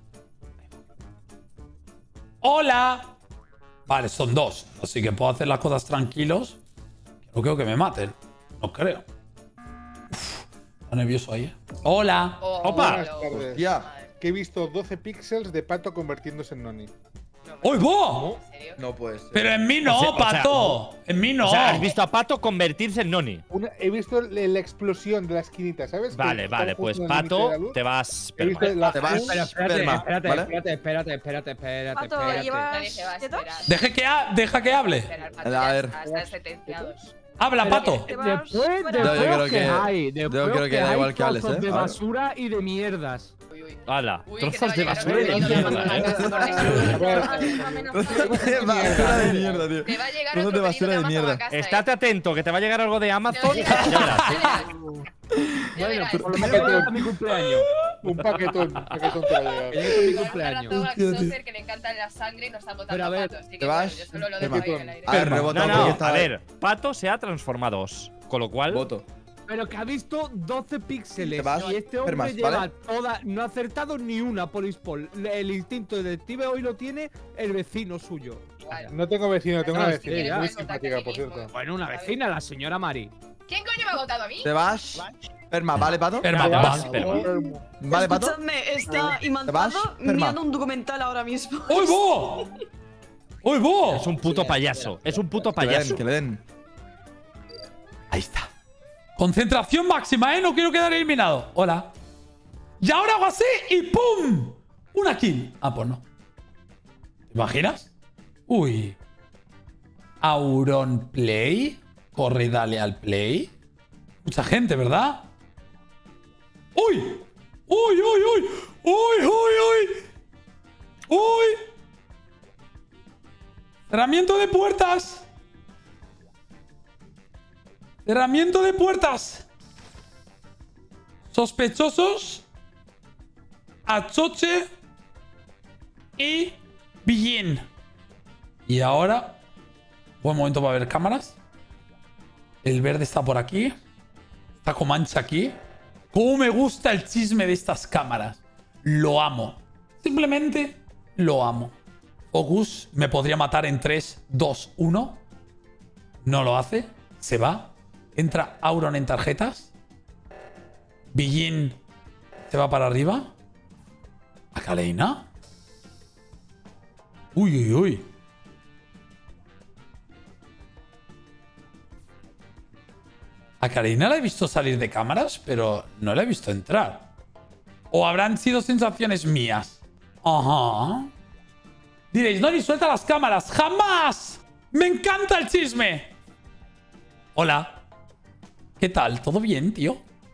¡Hola! Vale, son dos. Así que puedo hacer las cosas tranquilos. No creo que me maten. No creo. Uf, está nervioso ahí, ¿eh? ¡Hola! Oh, Opa. Buenas lo- tardes. Ya. Que he visto doce píxeles de Pato convirtiéndose en Noni. ¡Uy, vos! ¿En serio? No puede ser. Pero en mí no, O sea- o sea, pato. En mí no. O sea, has visto a Pato convertirse en Noni. Una- he visto la, la explosión de la esquinita, ¿sabes? Que Vale, está vale, justo pues en el límite de Pato, la luz. te vas. He visto la Te vas, luz. Espera, espérate, perma, espérate, ¿vale? espérate, espérate, espérate, espérate, Pato, espérate. llevas Nadie se va a quieto. esperar. Deje que, ha- deja que hable. Esperar, Pato, A ya ver. está, están sentenciados. Habla, pato. Te vas Después, fuera. después Yo creo que, que- hay, yo después creo que da hay igual que hables, trozos ¿eh? de A ver. basura y de mierdas. Uy, uy. Hala, Uy, que te trozos va a de llegar basura y de algo de mierda, mierda, eh. ¿eh? Basura de mierda, tío. Te va a llegar Trozos otro de basura pedido de de Amazon mierda. a casa, ¿eh? Estate atento, que te va a llegar algo de Te va a Amazon. llegar, Ya ya verás. verás. Ya Bueno, verás. por lo menos llega para mi cumpleaños. Un paquetón, un paquetón te va a llegar. Que llegue para mi Un cumpleaños. abrazo a Axocer, que le encanta la sangre y nos está botando Pero a ver, patos, así que te bueno, vas, yo solo lo te dejo ahí en vas. el aire. A ver, rebota No, porque no, está. a ver, Pato se ha transformado dos. Con lo cual. Voto. Pero que ha visto doce píxeles. Te vas, Y este hombre permas, lleva ¿vale? toda. No ha acertado ni una Polispol. El instinto detective hoy lo tiene el vecino suyo. Claro. No tengo vecino, tengo No, una sí, vecina. ya. Muy Puedes simpática, votarte por a ti mismo. cierto. Bueno, una vecina, la señora Mari. ¿Quién coño me ha votado a mí? Te vas. Perma, ¿vale, pato? Perma, Te vas, vas. perma. ¿Vale, pato? Escuchadme, está vas? imantado Perma. mirando un documental ahora mismo. ¡Uy, vos! ¡Uy, vos! Es un puto payaso. Es un puto Que le den, payaso. que le den. Ahí está. Concentración máxima, ¿eh? No quiero quedar eliminado. Hola. Y ahora hago así y ¡pum! Una kill. Ah, pues no. ¿Te imaginas? Uy. Auron Play. Corre y dale al play. Mucha gente, ¿verdad? ¡Uy! ¡Uy, uy, uy! ¡Uy, uy, uy! ¡Uy! Cerramiento de puertas. Cerramiento de puertas. Sospechosos. Achoche. Y Billín. Y ahora. Buen momento para ver cámaras. El verde está por aquí. Está Comanche aquí. ¿Cómo me gusta el chisme de estas cámaras? Lo amo. Simplemente lo amo. Ogus me podría matar en tres, dos, uno. No lo hace. Se va. Entra Auron en tarjetas. Billín se va para arriba. ¿A Kaleina? Uy, uy, uy. A Kaleina la he visto salir de cámaras, pero no la he visto entrar. ¿O habrán sido sensaciones mías? Ajá. Diréis, Noni, suelta las cámaras. ¡Jamás! ¡Me encanta el chisme! Hola. ¿Qué tal? ¿Todo bien, tío?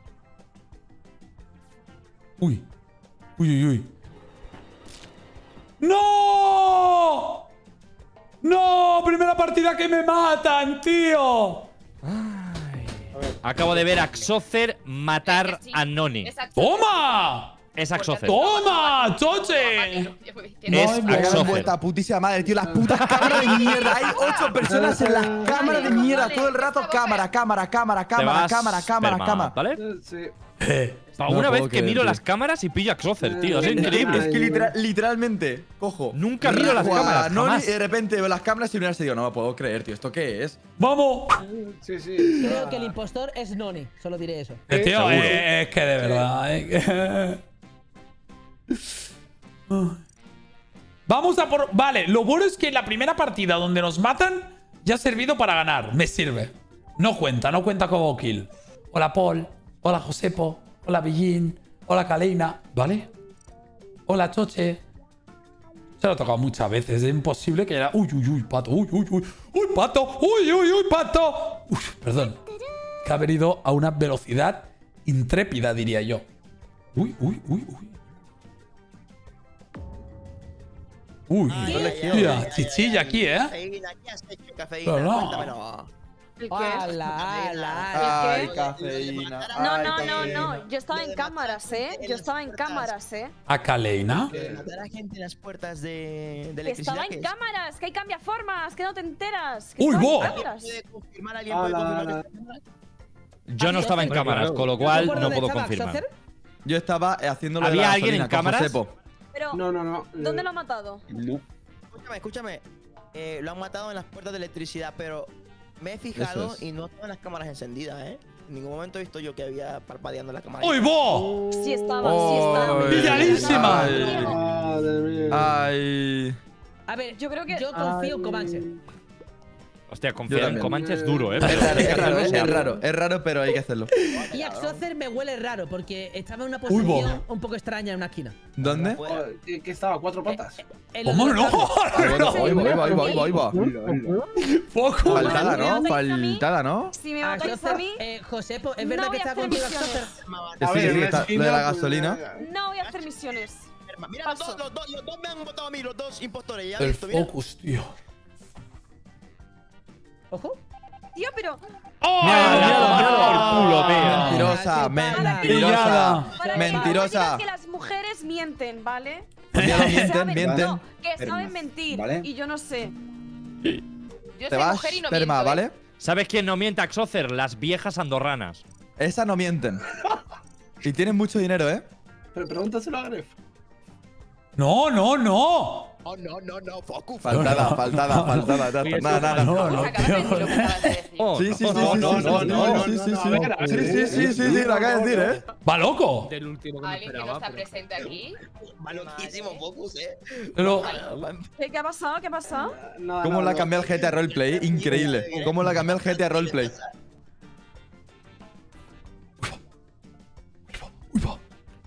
Uy. Uy, uy, uy. ¡No! ¡No! Primera partida que me matan, tío. Acabo de ver a Axocer matar Es que sí, a Noni. es Axocer. ¡Toma! Es Axocer. ¡Toma, choche! Es Me cago en Axocer. vuestra putísima madre, tío. Las putas cámaras de mierda. Hay ocho personas en las cámaras de mierda. Todo el rato cámara, cámara, cámara, Te cámara, vas, cámara, cámara, Perma, cámara. ¿vale? Sí. Para No una lo vez puedo que creer, miro tío. las cámaras y pillo a Xócer, tío. Es Es que, increíble. es que litera- literalmente, cojo. Nunca miro las rajo a cámaras, Noni jamás. y de repente veo las cámaras y mirarse y digo, no me puedo creer, tío. ¿Esto qué es? ¡Vamos! Sí, sí. Creo que el impostor es Noni, solo diré eso. Eh, tío, seguro. eh, es que de verdad. eh, que- Vamos a por. Vale, lo bueno es que la primera partida donde nos matan ya ha servido para ganar. Me sirve. No cuenta, no cuenta como kill. Hola, Paul. Hola, Josepo. Hola, Billín. Hola, Kaleina. ¿Vale? Hola, Choche. Se lo ha tocado muchas veces. Es imposible que era. Uy, uy, uy, pato. Uy, uy, uy. Uy, pato. Uy, uy, uy, pato. Uy, perdón. Que ha venido a una velocidad intrépida, diría yo. Uy, uy, uy, uy. Uy, tía, chichilla aquí, ¿eh? Cafeína, ¿qué has hecho, cafeína? No, no. Cuéntamelo. ¿El qué? ¡Hala, hala! Ay, qué? cafeína. No, ay, no, no, cafeína. no. Yo estaba en cámaras, ¿eh? Yo estaba en cámaras, ¿eh? ¿A Kaleina? Que matar a gente en las puertas de, de Que electricidad. estaba ¿qué en es? cámaras, que hay cambiaformas, que no te enteras. Que ¡Uy, estaba en bo! cámaras. ¿Puede confirmar alguien? ¿Puede confirmar que está en cámaras? Yo no estaba en cámaras, con lo cual no puedo confirmar. Yo estaba eh, haciéndolo de ¿Había la alguien en gasolina con cámaras? Josepo. Pero, No, no, no. ¿dónde lo ha matado? No. Escúchame, escúchame. Eh, lo han matado en las puertas de electricidad, pero me he fijado Eso es. y no estaban las cámaras encendidas, ¿eh? En ningún momento he visto yo que había parpadeando la cámara. ¡Uy, bo! Sí estaba, sí estaba. Ay, ¡Villadísima! ay, Madre mía. ay. A ver, Yo creo que- Yo confío en Comanche. Hostia, Yo confiar en también. Comanche es duro, ¿eh? Es Pero raro, hay que es raro, hacerlo es siempre. raro, es raro, pero hay que hacerlo. Y Axocer me huele raro porque estaba en una Uy, bo. posición un poco extraña en una esquina. ¿Dónde? Joder, ¿qué- ¿Qué estaba? ¿Cuatro patas? En los ¿Cómo dos no? lados. Ah, bueno, ahí va, ahí va, ahí va, ahí va, ahí va. ¡Foco! Faltada, si me ¿no? matáis a mí- Faltada, ¿no? Si me matáis a Axocer, mí, eh, Josepo, ¿es no verdad que voy a está hacer contigo misiones. Axocer? Que sí, que sí, que está- lo de la gasolina. No voy a hacer misiones. Mira, los Paso. dos, los, dos, los dos me han votado a mí, los dos impostores. Ya El visto, mira. focus, tío. Ojo. Tío, pero ¡Oh! Míralo, míralo, míralo por culo, tío. Mentirosa, Qué mala. mentirosa. para que Mentirosa. no digan que las mujeres mienten, ¿vale? Pues ya lo Que mienten, saben- mienten. No, que Perma, saben mentir. ¿vale? Y yo no sé. Yo Te soy vas, mujer y no Perma, miento, ¿eh? ¿vale? ¿Sabes quién no miente, Axocer? Las viejas andorranas. Esas no mienten. Y tienen mucho dinero, ¿eh? Pero pregúntaselo a Gref. No, no, no. Oh, no, no, no, focus. Faltada, faltada, faltada. Nada, nada, nada. No, no, Acabas de decir lo que tío. acabas de decir. Oh, Sí, sí, sí, no, sí, no, sí, no, sí, no, sí, no, sí, sí, no, sí. a ver, a ver, Sí, sí, sí, sí, sí, lo acabas de decir, ¿eh? Va loco. Del último que me Alguien que no esperaba. está pero- presente aquí. Maloquísimo, focus, eh. Pero. ¿Qué, qué ha pasado? ¿Qué ha pasado? Nada, ¿Cómo nada, la cambió el G T A Roleplay? Increíble. ¿Cómo la cambió el G T A Roleplay? Uy, va.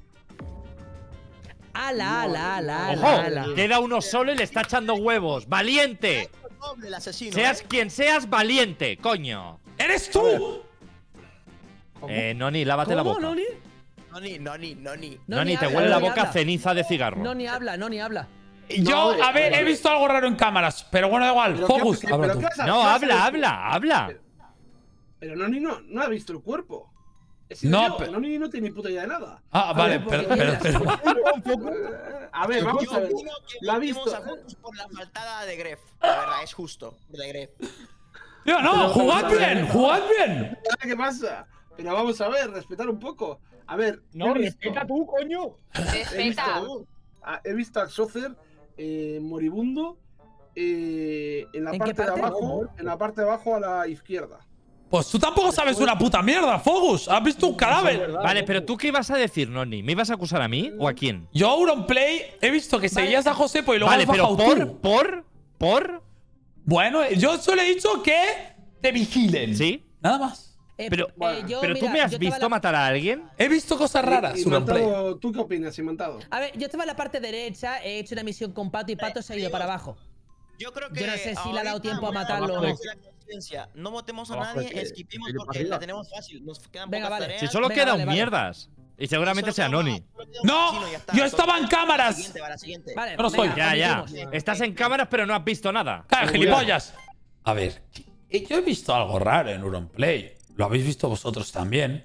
Ala, ala, ala, ala, Ojo, ala. queda uno solo y le está echando huevos. ¡Valiente! Doble el asesino. Seas ¿eh? quien seas, valiente, coño. ¡Eres tú! Eh, Noni, lávate la ¿Cómo, boca. Noni? Noni, Noni, Noni. Noni, te habla, huele la Noni boca a habla. ceniza de cigarro. Noni habla, Noni habla. Yo, a ver, he visto algo raro en cámaras, pero bueno, da igual. Pero Focus, qué- habla pero tú. qué has- No, qué has habla, hecho? habla, habla. Pero Noni no, no ha visto el cuerpo. He sido No, yo, pero- Noni no tiene ni puta idea de nada. Ah, vale, porque- pero, pero, pero- Eh, A ver, vamos Yo a ver. opino que La ha votemos visto. a Focus por la faltada de Gref. La verdad, es justo. De Gref. Tío, no, jugad bien, jugad bien. ¿Qué pasa? Pero vamos a ver, respetar un poco. A ver, No, he visto- respeta tú, coño. He visto, Respeta. ah, he visto a Xocer eh, moribundo eh, en la ¿En qué parte de parte? abajo, en la parte de abajo a la izquierda. Pues tú tampoco sabes una puta mierda, Focus. ¿Has visto un cadáver? Vale, pero tú qué ibas a decir, Noni. ¿Me ibas a acusar a mí o a quién? Yo, Auronplay, he visto que seguías a Josepo y luego Vale, has pero bajado por, tú. por, por. Bueno, yo solo he dicho que te vigilen. Sí. Nada más. Eh, Pero, eh, yo, pero tú mira, me yo has estaba visto en la- matar a alguien. He visto cosas raras, Y- y Auronplay. Mantado, ¿tú qué opinas, Imantado? A ver, yo estaba en la parte derecha, he hecho una misión con Pato y Pato se ha ido para abajo. Yo creo que. Yo no sé si le ha dado ahorita tiempo a voy matarlo o no. hacer la conciencia. No votemos a Abajo, nadie, que- esquipemos que yo porque arriba. la tenemos fácil. Nos quedan Venga, pocas vale. tareas. Si solo Venga, quedan vale, vale. mierdas. Y seguramente Solo sea queda una, Noni. solo queda un ¡No! asesino y ya está. Yo estaba en Entonces, cámaras. va la siguiente, va la siguiente. Vale, Yo no soy. venga, Ya, ya. admitimos. Estás en cámaras, pero no has visto nada. Claro, gilipollas. A ver, eh, yo he visto algo raro en Auronplay. Lo habéis visto vosotros también.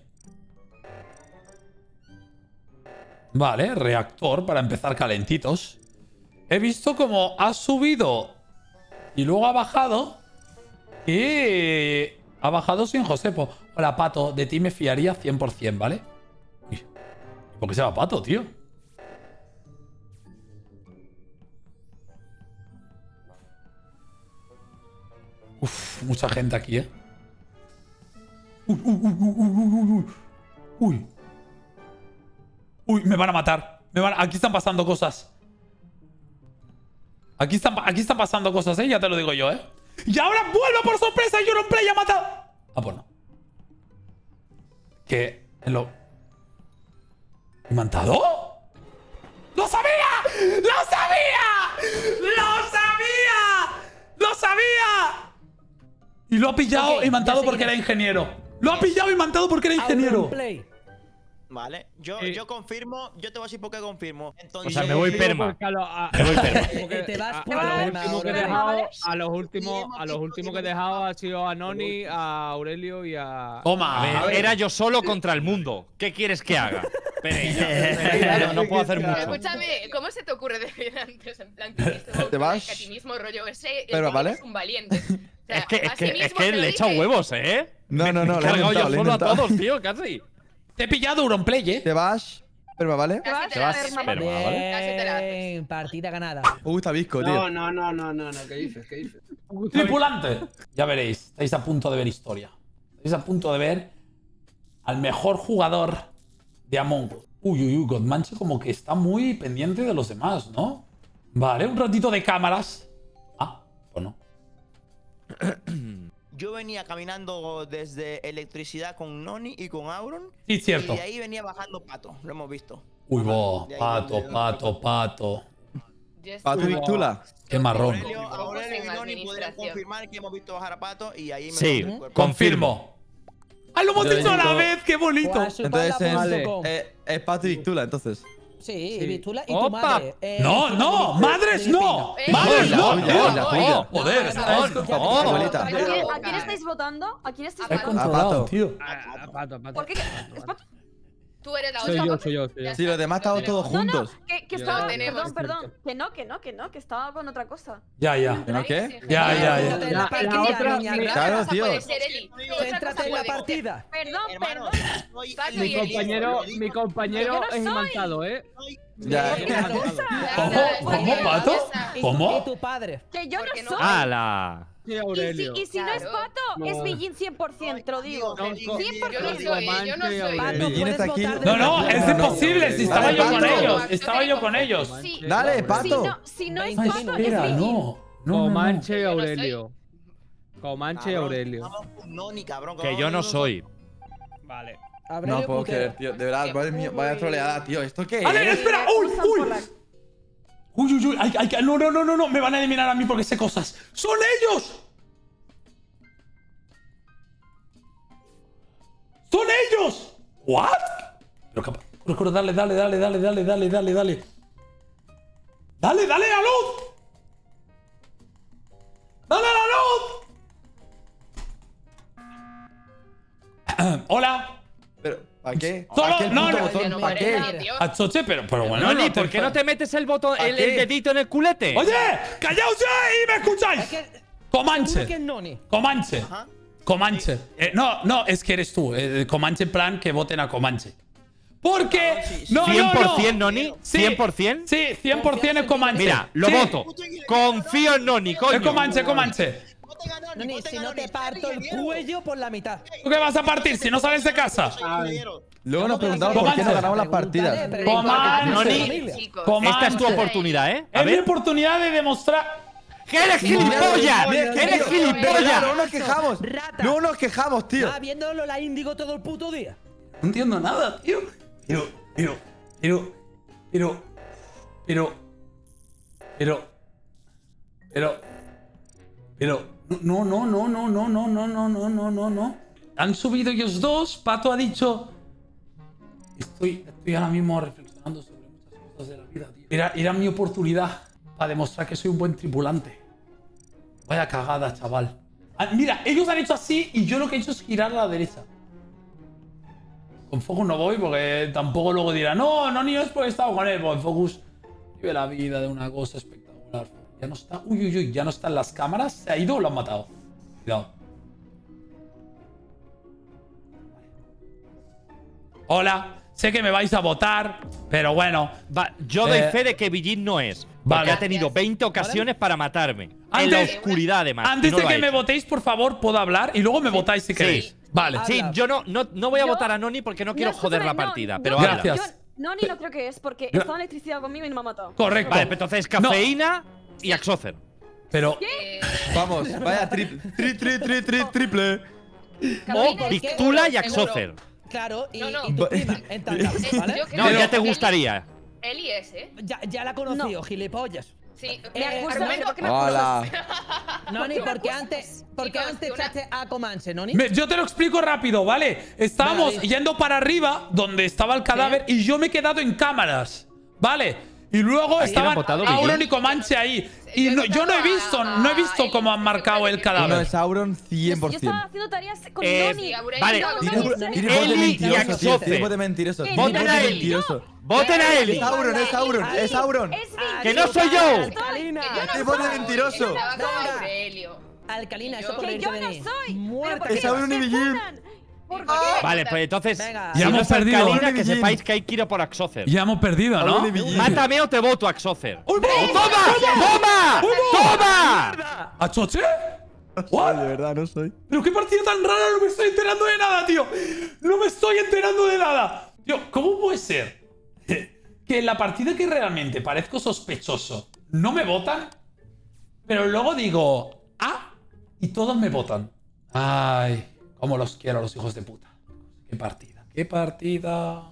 Vale, reactor para empezar calentitos. He visto como ha subido y luego ha bajado. Y ha bajado sin Josepo. Hola, Pato, de ti me fiaría cien por cien, ¿vale? ¿Por qué se va Pato, tío? Uf, mucha gente aquí, ¿eh? Uy, uy, uy, uy, uy, uy, uy. Uy, me van a matar. Me van a... Aquí están pasando cosas. Aquí están, aquí están pasando cosas, ¿eh? Ya te lo digo yo, ¿eh? Y ahora vuelve por sorpresa y Auronplay ha matado. Ah, pues no. ¿Qué? ¿Lo... ¿Me han matado? ¡Lo sabía! ¡Lo sabía! ¡Lo sabía! ¡Lo sabía! Y lo ha pillado Ok, y mantado ya porque era seguiré. ingeniero. Lo ha pillado y mantado porque era ingeniero. Auronplay. Vale, yo, Eh. yo confirmo, yo te voy a decir por qué confirmo. Entonces, O sea, me voy Sí, perma. porque a lo- a- Me voy perma. último que- Eh, te vas a- por a lo perma, último que he Aurelio. dejado, a los últimos, Hemos a los visto últimos que que he hemos dejado ha visto sido a Noni, a Aurelio y a. Toma. A ver, era yo solo contra el mundo. ¿Qué quieres que haga? Pereira, Pereira, no, no puedo hacer mucho. Escúchame, ¿cómo se te ocurre decir antes en plan que esto ¿Te vas? que a ti mismo rollo ese Pero, el ¿vale? es un valiente? O sea, Es que, es a que, sí es mismo que te le lo he echado dije. huevos, ¿eh? No, no, no, Me lo he he cargado intentado, yo lo he solo a intentado. todos, tío, casi. Te he pillado Auronplay, ¿eh? Te vas. Perma, ¿vale? Casi te Te la vas, haces, pero va, ¿vale? Casi te la haces. Bien, partida ganada. Me gusta Visco, tío. No, no, no, no, no, no. ¿Qué dices? ¿Qué dices? Tripulante. Ya veréis. Estáis a punto de ver historia. Estáis a punto de ver al mejor jugador de Among Us. Uy, uy, uy. Godmanche como que está muy pendiente de los demás, ¿no? Vale, un ratito de cámaras. Ah, pues no. yo venía caminando desde electricidad con Noni y con Auron. Sí, cierto. Y de ahí venía bajando Pato, lo hemos visto. Uy, bo. De ahí Pato, donde- pato, pato. Yo Pato estuve- Victula. Qué marrón. Aurelio, Aurelio en y Noni podrían administración. confirmar que hemos visto bajar a Pato y ahí me Sí, rompe el cuerpo. Confirmo. ¡Ah, lo hemos Yo dicho a la necesito- vez! ¡Qué bonito! Entonces es, Vale. eh, es Pato y Victula, entonces. Sí, Sí. Victula y tu Opa. madre. eh, No, encima no, de mi- madres de mi no. Eh, Madres la no. tuya, No, la no, tuya. joder. No, no, no, no. no, abuelita. ¿A quién, a quién estáis votando? ¿A quién estáis A He Pato. votando? controlado, Pato. tío. A- a Pato, a Pato. ¿Por qué? ¿Es Pato? Tú eres la Soy otra. yo, soy yo, soy yo. Ya Sí, los demás está, estamos lo todos tenemos. juntos. Que, que Yo- estaba. tenemos. Perdón, perdón. Que no, que no, que no, que estaba con otra cosa. Ya, ya. ¿No qué? Ya, ya, ya. Céntrate en la La- la partida, otra- niña, Otra Claro, cosa tío. puede ser, Eli. Otra cosa Céntrate en la puede ser. partida. Perdón, Hermano, perdón. soy Pato el y Mi Eli. compañero, lo digo. mi compañero Yo no es soy. imantado, ¿eh? Ya. ¿Qué cosa? ¿Cómo? ¿Cómo, Pato? Y- ¿Cómo? Y tu padre. Que yo Porque no no- soy. ¡Hala! Sí, Y si, Aurelio. y si no es Claro. Pato, No. es Billin cien por ciento, te lo digo. No, cien co- por Yo no ciento. soy, yo no soy. Pato, Billin puedes está aquí. votar de No, no, verdad. es No, imposible. Si estaba Dale, yo con Pato. ellos. Estaba yo con ellos. Sí. Dale, Si Pato. no, si no es Ay, Pato, es Espera, Billin. no. No, no, no. Comanche y Yo no soy. Aurelio. Comanche y Cabrón, Aurelio. vamos con Noni, cabrón. Que yo no soy. Vale. Aurelio No puedo putero. creer, tío. De verdad, madre mía, vaya troleada, tío. ¿Esto qué ¡Ale, es? espera! ¡Uy, Usan por uy! la- Uy, uy, uy. Hay, hay que- no, no, no, no, no. Me van a eliminar a mí porque sé cosas. ¡Son ellos! ¡Son ellos! ¿What? Pero capaz. Corre, corre, dale, dale, dale, dale, dale, dale, dale, dale. ¡Dale, dale a luz! ¡Dale a la luz! Hola. Pero, ¿para qué? Solo- ¿Para qué el no, puto no, botón? no ¿Para muere qué? nadie, tío. Achoche, pero, pero bueno. Noni, no te ¿por qué no te metes el botón, ¿Pa el, qué? el dedito en el culete? Oye, callaos ya y me escucháis. Es que- Comanche. ¿Seguro que es Noni? Comanche. Ajá. Comanche. Eh, no, no, es que eres tú. Eh, Comanche en plan que voten a Comanche. Porque. Ah, sí, sí. No, ¿cien por no, cien, no. Noni? Sí. ¿cien por cien? Sí, cien por cien es Comanche. Mira, lo Sí, voto. Confío en Noni, coño. Es Comanche, Comanche. Voten a Noni, Noni, voten si a no Noni, te parto el ingeniero. cuello por la mitad. ¿Tú qué vas a partir si no sales de casa? Soy ingeniero. Luego nos preguntamos Comanche. por qué no ganamos las Pregúntale, partidas. pregúntale. Comanche. Familia. Chicos. Comanche. Esta es tu oportunidad, ¿eh? A Es mi ver. oportunidad de demostrar. ¡Que eres gilipollas! ¡Eres Pero luego gilipollas! nos quejamos. Rata. Luego nos quejamos, tío. Va viéndolo la Índigo todo el puto día. No entiendo nada, tío. Pero, pero, pero, pero, pero, pero, pero, pero, no, no, no, no, no, no, no, no, no, no, no, no. Han subido ellos dos. Pato ha dicho. Estoy, estoy ahora mismo reflexionando sobre muchas cosas de la vida, tío. Era, era mi oportunidad para demostrar que soy un buen tripulante. Vaya cagada, chaval. Ah, mira, ellos han hecho así y yo lo que he hecho es girar a la derecha. Con Focus no voy porque tampoco luego dirá no, no, ni es porque he estado con él. Porque Focus vive la vida de una cosa espectacular. Ya no está, uy, uy, uy, ya no está en las cámaras. ¿Se ha ido o lo han matado? Cuidado. Hola. Sé que me vais a votar, pero bueno. Va, yo doy Eh, fe de que Villín no es. Porque vale. ha tenido veinte ocasiones para matarme. en la Antes- oscuridad, además. y Antes no de lo que ha me hecho. votéis, por favor, puedo hablar y luego me votáis si queréis. Vale. Sí, Habla. yo no, no, no voy a Yo- votar a Noni porque no quiero No, joder la escúchame, no, partida. no, pero no, habla. Gracias. yo- No, ni no creo que es, porque Gra- estaba en electricidad conmigo y no me ha matado. Correcto. Vale, pero entonces No. cafeína y Axocer. Pero Eh, Vamos, vaya tri, tri, tri, tri, tri- triple. O Cafeína es Victula y seguro, seguro. Axocer. Claro, y, No, no. y tu prima, en tanga, Es- ¿vale? yo creo No, que ya te Eli- gustaría. Eli es, ¿eh? Ya, ya la he conocido, gilipollas. Sí. Eh, Mira, argumento- argumento- que me Hola. Noni, ¿Por qué porque me antes, porque Chicos, antes que una- echaste a Comanche, Noni. me- yo te lo explico rápido, ¿vale? Estábamos Vale. yendo para arriba, donde estaba el cadáver, y yo me he quedado en cámaras, ¿vale? Y luego Ahí estaban han votado Auron Villín. y Comanche ahí. Y Yo he no- yo no he votado visto, a- no he visto a cómo han Eli, marcado el creo que- Uno cadáver. es Auron Yo, cien por yo cien. estaba haciendo tareas con Eh, Noni. Sí, Aurelio, vale, no, Tiene no, tiene no, tiene no, voz de Eli y mentiroso, tío. Axocer. Tiene voz de mentiroso. ¿Qué? Tiene voz Voten de a Eli. mentiroso. ¡Voten a Eli! Es Auron, es Auron, es Auron. Es Vicky. ¡Que no soy yo! Alcalina. Que yo no Tiene voz de soy, mentiroso. Estaba con Venga. Aurelio. Alcalina, Que eso yo- por Que reírte yo de no mí. soy. Muerta. ¿Por qué Es Auron y se Villín. funan? ¿Por ¿Y qué? por qué? Vale, pues entonces. Venga. si Ya no hemos es perdido. Alcalina, que Villín. sepáis que hay que ir a por Axocer. Ya hemos perdido, ¿no? Auron y Villín. Mátame o te voto, Axocer. ¡Uy, va! ¡Toma! ¡Toma! ¡Toma! ¿A Choche? Ay, ¿What? de verdad, no soy. Pero qué partida tan rara, no me estoy enterando de nada, tío. No me estoy enterando de nada. Tío, ¿cómo puede ser que en la partida que realmente parezco sospechoso no me votan? Pero luego digo, ah, y todos me votan. Ay, cómo los quiero a los hijos de puta. Qué partida, qué partida.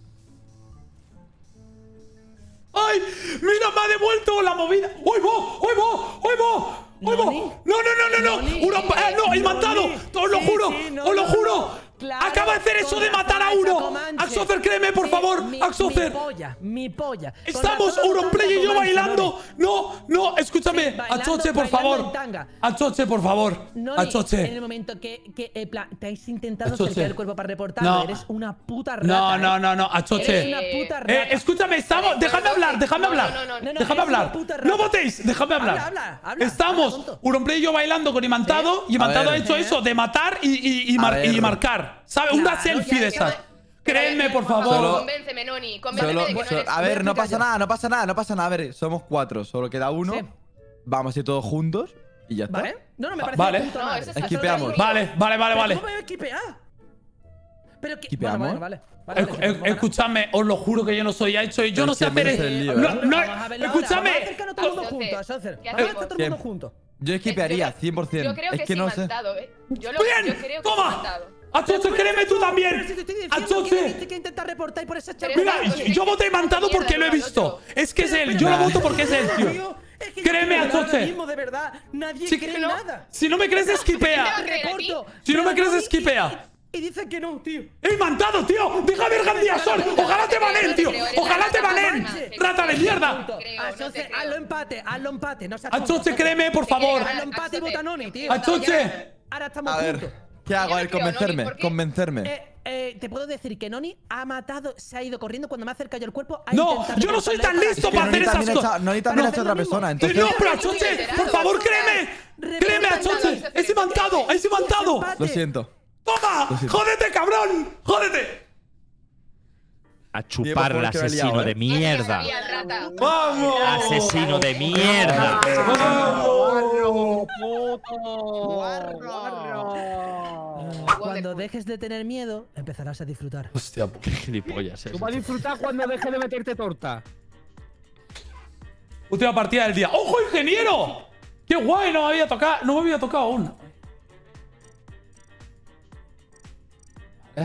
¡Ay! ¡Mira, me ha devuelto la movida! ¡Hoy va! ¡Hoy va! ¡Hoy va! ¡Hoy va! ¿Noni? ¡No, no, no, no! no! ¿Noni? Uno, eh, ¡No! ¡El matado! ¿Noni? ¡Os lo Sí, juro! sí, no, ¡Os lo no, juro! no. Claro, Acaba de hacer eso con de la matar a falsa uno. Comanche. Axocer, créeme, por Sí, favor. mi- Axocer. Mi polla, mi polla. Con Estamos razón Auronplay y tanta yo Comanche, bailando. No, no, escúchame. Sí, bailando- Achoche, por bailando favor. en tanga. Achoche, por favor. Noni, en Achoche. el momento que, que en plan, te has intentado Achoche. acercar el cuerpo para reportarlo, No. eres una puta rata. No, ¿eh? no, no, no. Eres Achoche. una puta rata. Eh, escúchame, estamos. Déjame hablar, déjame No, hablar. no, no, no, no, no, Déjame eres una hablar. puta rata. No votéis, déjame hablar. Habla, habla, habla, Estamos habla, tonto. Auronplay y yo bailando con Imantado y Imantado ha ver. hecho eso de matar y, y, y, A mar- ver. y marcar. ¿Sabes? Una Claro, selfie ya, de ya. esas. Créeme, por Solo- favor. Convénceme, Noni. Convénceme Solo, de que no so- eres a tú. ver, no explicar pasa yo. nada, no pasa nada, no pasa nada. A ver, somos cuatro, solo queda uno. Sí. Vamos a ir todos juntos y ya está. ¿Vale? No, no, me Va- parece vale. de puta No, madre. eso es Esquipeamos. absolutamente- Vale, vale, vale, ¿Pero vale. ¿Cómo me voy a esquipear? Pero que. ¿Esquipeamos? Bueno, vale, vale. Escu- vale, eh, no pasa nada. Escúchame, os lo juro que yo no soy hecho y yo Pero no sé siempre hacer. es el lío, No, ¿eh? no, Vamos a verlo ahora, escúchame. Vamos a acercarnos todo el mundo Entonces, juntos, Axocer. ¿qué Vamos a hacemos? estar todo el mundo ¿Qué? juntos. Yo esquipearía, cien por cien. Yo creo que, Es que sí, no sé. Mantado, ¿eh? Yo, lo, ¡Bien! yo creo que sí, ¡Toma! Mantado. Achoche, créeme tú también. Pero si te estoy diciendo Achoche. que que intentar reportar y por esa Pero Mira, Exacto, yo, sí. yo voté Imantado Mierda, porque lo he no, al visto. otro. Es que es Pero, él, pero, yo lo pero, voto porque es él, tío. Tío, es que Créeme, yo creo que ahora Achoche. mismo, de verdad, nadie Sí, cree que no. nada. Si no me crees, esquipea. Reporto. Si no me pero crees, Noni- esquipea. Y, y dice que no, tío. ¡Ey, Imantado, tío! ¡Deja ver Gandhiasol! ¡Ojalá te banen, tío! ¡Ojalá te banen! ¡Rata de mierda! creo, no Achoce, te creo. hazlo empate, hazlo empate. No seas Achoche, tonto. créeme, por favor. Hazlo empate y vota Noni, tío. Achoche. Ahora estamos A ver, juntos. ¿qué hago? Yo A no ver, creo, Noni, convencerme, ¿por qué? convencerme. Eh, eh, te puedo decir que Noni ha matado, se ha ido corriendo cuando me ha acercado yo el cuerpo. a No, intentar yo no soy tan reportarle listo que para Noni hacer esas también ha cosas. hecho- Noni también No, ha hecho otra hacer lo persona, mismo. Que entonces… no, pero Achoche, por favor, créeme. Créeme, Achoche. Es Imantado, es Imantado. Lo siento. ¡Toma! Lo siento. ¡Jódete, cabrón! ¡Jódete! A chupar el Diego, porque me he asesino liado, de ¿eh? mierda. Y al rata. ¡Vamos! Asesino de mierda. Cuando dejes de tener miedo, empezarás a disfrutar. Hostia, pu- Qué gilipollas es. Tú vas a disfrutar cuando dejes de meterte torta. última partida del día. ¡Ojo, ingeniero! ¡Qué guay! No me había tocado, no me había tocado aún. Eh.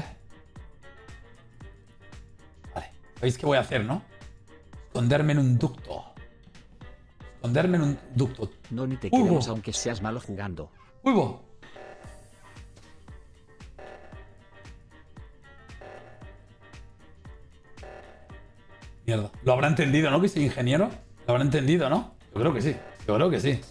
Vale. ¿Veis qué voy a hacer, no? Esconderme en un ducto. Esconderme en un ducto. No, ni te Hugo. queremos aunque seas malo jugando. Hugo. Mierda. ¿Lo habrá entendido, no? Que soy ingeniero. ¿Lo habrá entendido, no? Yo creo que sí. Yo creo que sí.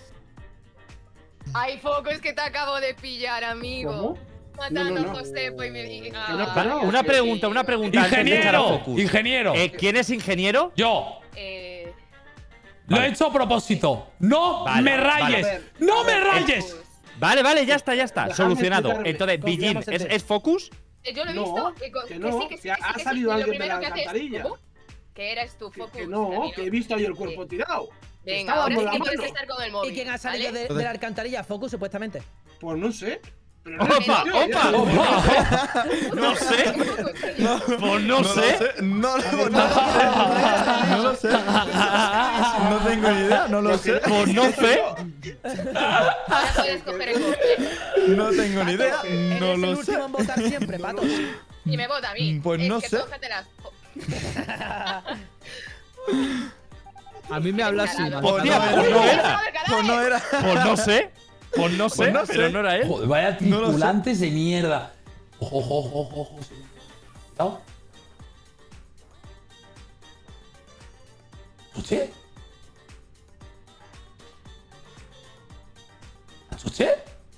Ay, Foco, es que te acabo de pillar, amigo. ¿Cómo? Matando No, no, no. a Josepo y me dije. Que no, ah, que no. Una pregunta, una pregunta antes de echar a ¡Ingeniero! Focus. ¡Ingeniero! Eh, ¿Quién es ingeniero? Yo. Eh, Lo Vale. he hecho a propósito. ¡No Vale, me rayes! vale. ¡No me rayes! pues, Vale, vale, ya está, ya está. Déjame Solucionado. explicarme. Entonces, Billin, Confiamos en ¿es, ti. ¿es Focus? eh, yo lo he No, visto. Que, con- que que no, sí, que sí, que que sí, ha que sí, salido que lo alguien de la primero que haces alcantarilla. tú, que eres tú, Que, Focus. que a no, mí que he visto ahí el cuerpo Sí. tirado. que Venga, está ahora dando sí la que puedes mano. estar con el móvil. ¿Y quién ha salido ¿vale? de, de la alcantarilla? Focus, supuestamente. Pues no sé. Pero no ¡Opa! sé, tío, ya- ¡Opa! No sé. Pues no sé. No, lo- no, lo sé. No lo sé. No tengo ni idea, no lo sé. Pues no sé. Ahora puedes coger el móvil. No tengo ni idea, Eres no el lo último sé. en votar siempre, Pato. Y me vota a mí. Pues Es no que sé. tócatelas. A mí me habla así. Pues Marcador. Hostia, pues no era. Pues no era. Pues no sé. Pues no sé, Pues no sé. pero no era él. Joder, vaya No lo sé. tripulantes de mierda. Ojo, ojo, ojo, ojo, ojo. Cuidado. ¿Achuché? ¿Achuché?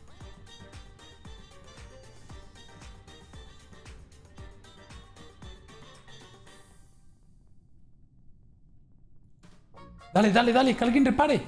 Dale, dale, dale, que alguien repare.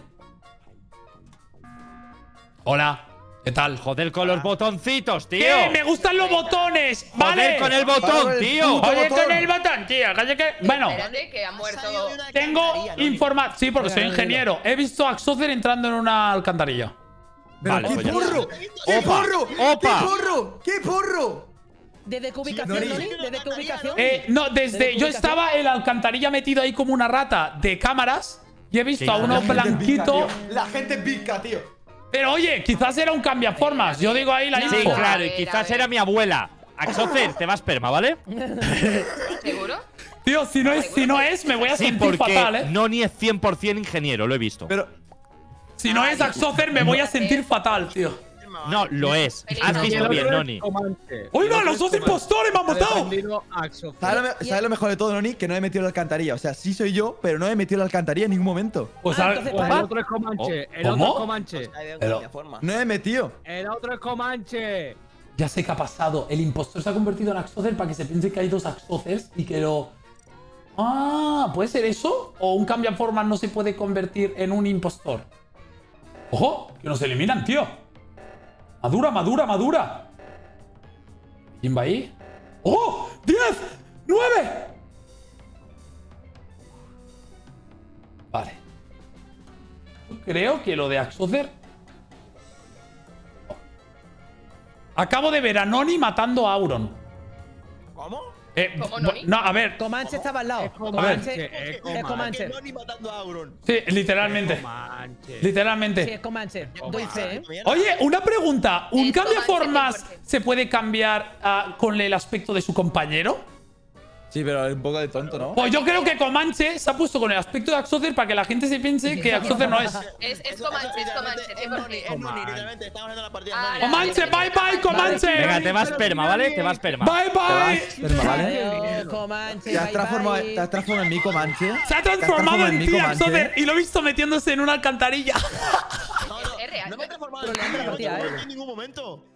Hola, ¿qué tal? Joder con los botoncitos, tío. ¿Qué? ¡Me gustan los botones! ¡Vale! Joder con el botón, Vale, tío. puto Oye, botón. con el botón, tío. Calle que... Bueno, Espérate, que ha muerto. salido de una tengo alcantarilla, ¿no? información. Sí, porque soy ingeniero. He visto a Axocer entrando en una alcantarilla. Pero Vale, ¡qué pues ya porro! está. ¡Qué Opa, porro! opa. ¡Qué porro! ¡Qué porro! ¿Desde qué ubicación, Nori. Noni? ¿Desde qué ubicación? Eh, no, ¿Desde desde. Yo ubicación? estaba en la alcantarilla metido ahí como una rata de cámaras y he visto Sí, a uno La gente blanquito. pica, tío. La gente pica, tío. Pero oye, quizás era un cambiaformas. Yo digo ahí la No. info. Sí, claro, A y ver, a quizás ver. era mi abuela. Axocer, te va esperma, ¿vale? ¿Seguro? Tío, si no es, si no es, me voy a Sí, sentir porque fatal, eh. Noni es cien por cien ingeniero, lo he visto. Pero, Si no es Axocer, me voy a sentir fatal, tío. No, lo es. Feliz Has Navidad. visto El bien, otro es Noni. Comanche. ¡Oiga, El los otro dos es Comanche. impostores me han Ha matado! defendido a Axocer. ¿sabes lo, me- ¿sabes lo mejor de todo, Noni? Que no he metido en la alcantarilla. O sea, sí soy yo, pero no he metido en la alcantarilla en ningún momento. Pues Ah, a- entonces, Pues el ¿Opa? otro es Comanche. El ¿Cómo? otro es Comanche. Ahí veo un Pero- cambiaforma. No he metido. El otro es Comanche. Ya sé qué ha pasado. El impostor se ha convertido en Axocer para que se piense que hay dos Axocers y que lo. Ah, ¿puede ser eso? ¿O un cambiaformas no se puede convertir en un impostor? ¡Ojo! Que nos eliminan, tío. Madura, madura, madura. ¿Quién va ahí? ¡Oh! ¡diez! ¡nueve! Vale. Yo creo que lo de Axocer. Acabo de ver a Noni matando a Auron. ¿Cómo? Eh, ¿Cómo, bo- Noni? no, a ver. Comanche estaba al lado. Es Comanche. Comanche. Es Es Comanche. Comanche. Que Noni matando a Auron. Sí, literalmente. Comanche. Literalmente. Sí, es Comanche. Doy fe, ¿eh? Mierda. Oye, una pregunta. ¿Un Es cambiaformas Comanche cien por cien. se puede cambiar ah, con el aspecto de su compañero? Sí, pero es un poco de tonto, ¿no? Pues yo creo que Comanche se ha puesto con el aspecto de Axocer para que la gente se piense que Axocer no es. Es, es Eso- Comanche, eso es literalmente Comanche. Es cien por Noni, cien. es Noni, literalmente. Estamos haciendo la partida Ah, Noni. Comanche, bye bye, Comanche. Venga, te va esperma, ¿vale? Te va esperma. Bye bye. Esperma, ¿vale? Adiós, Comanche. Te has bye, transformado, bye. te has transformado en mi Comanche. Se ha transformado en mi ti, Comanche. Axocer, y lo he visto metiéndose en una alcantarilla. No, no, Es real. no me he transformado en Problema de la Noni, no me he partida, transformado eh. en ningún momento.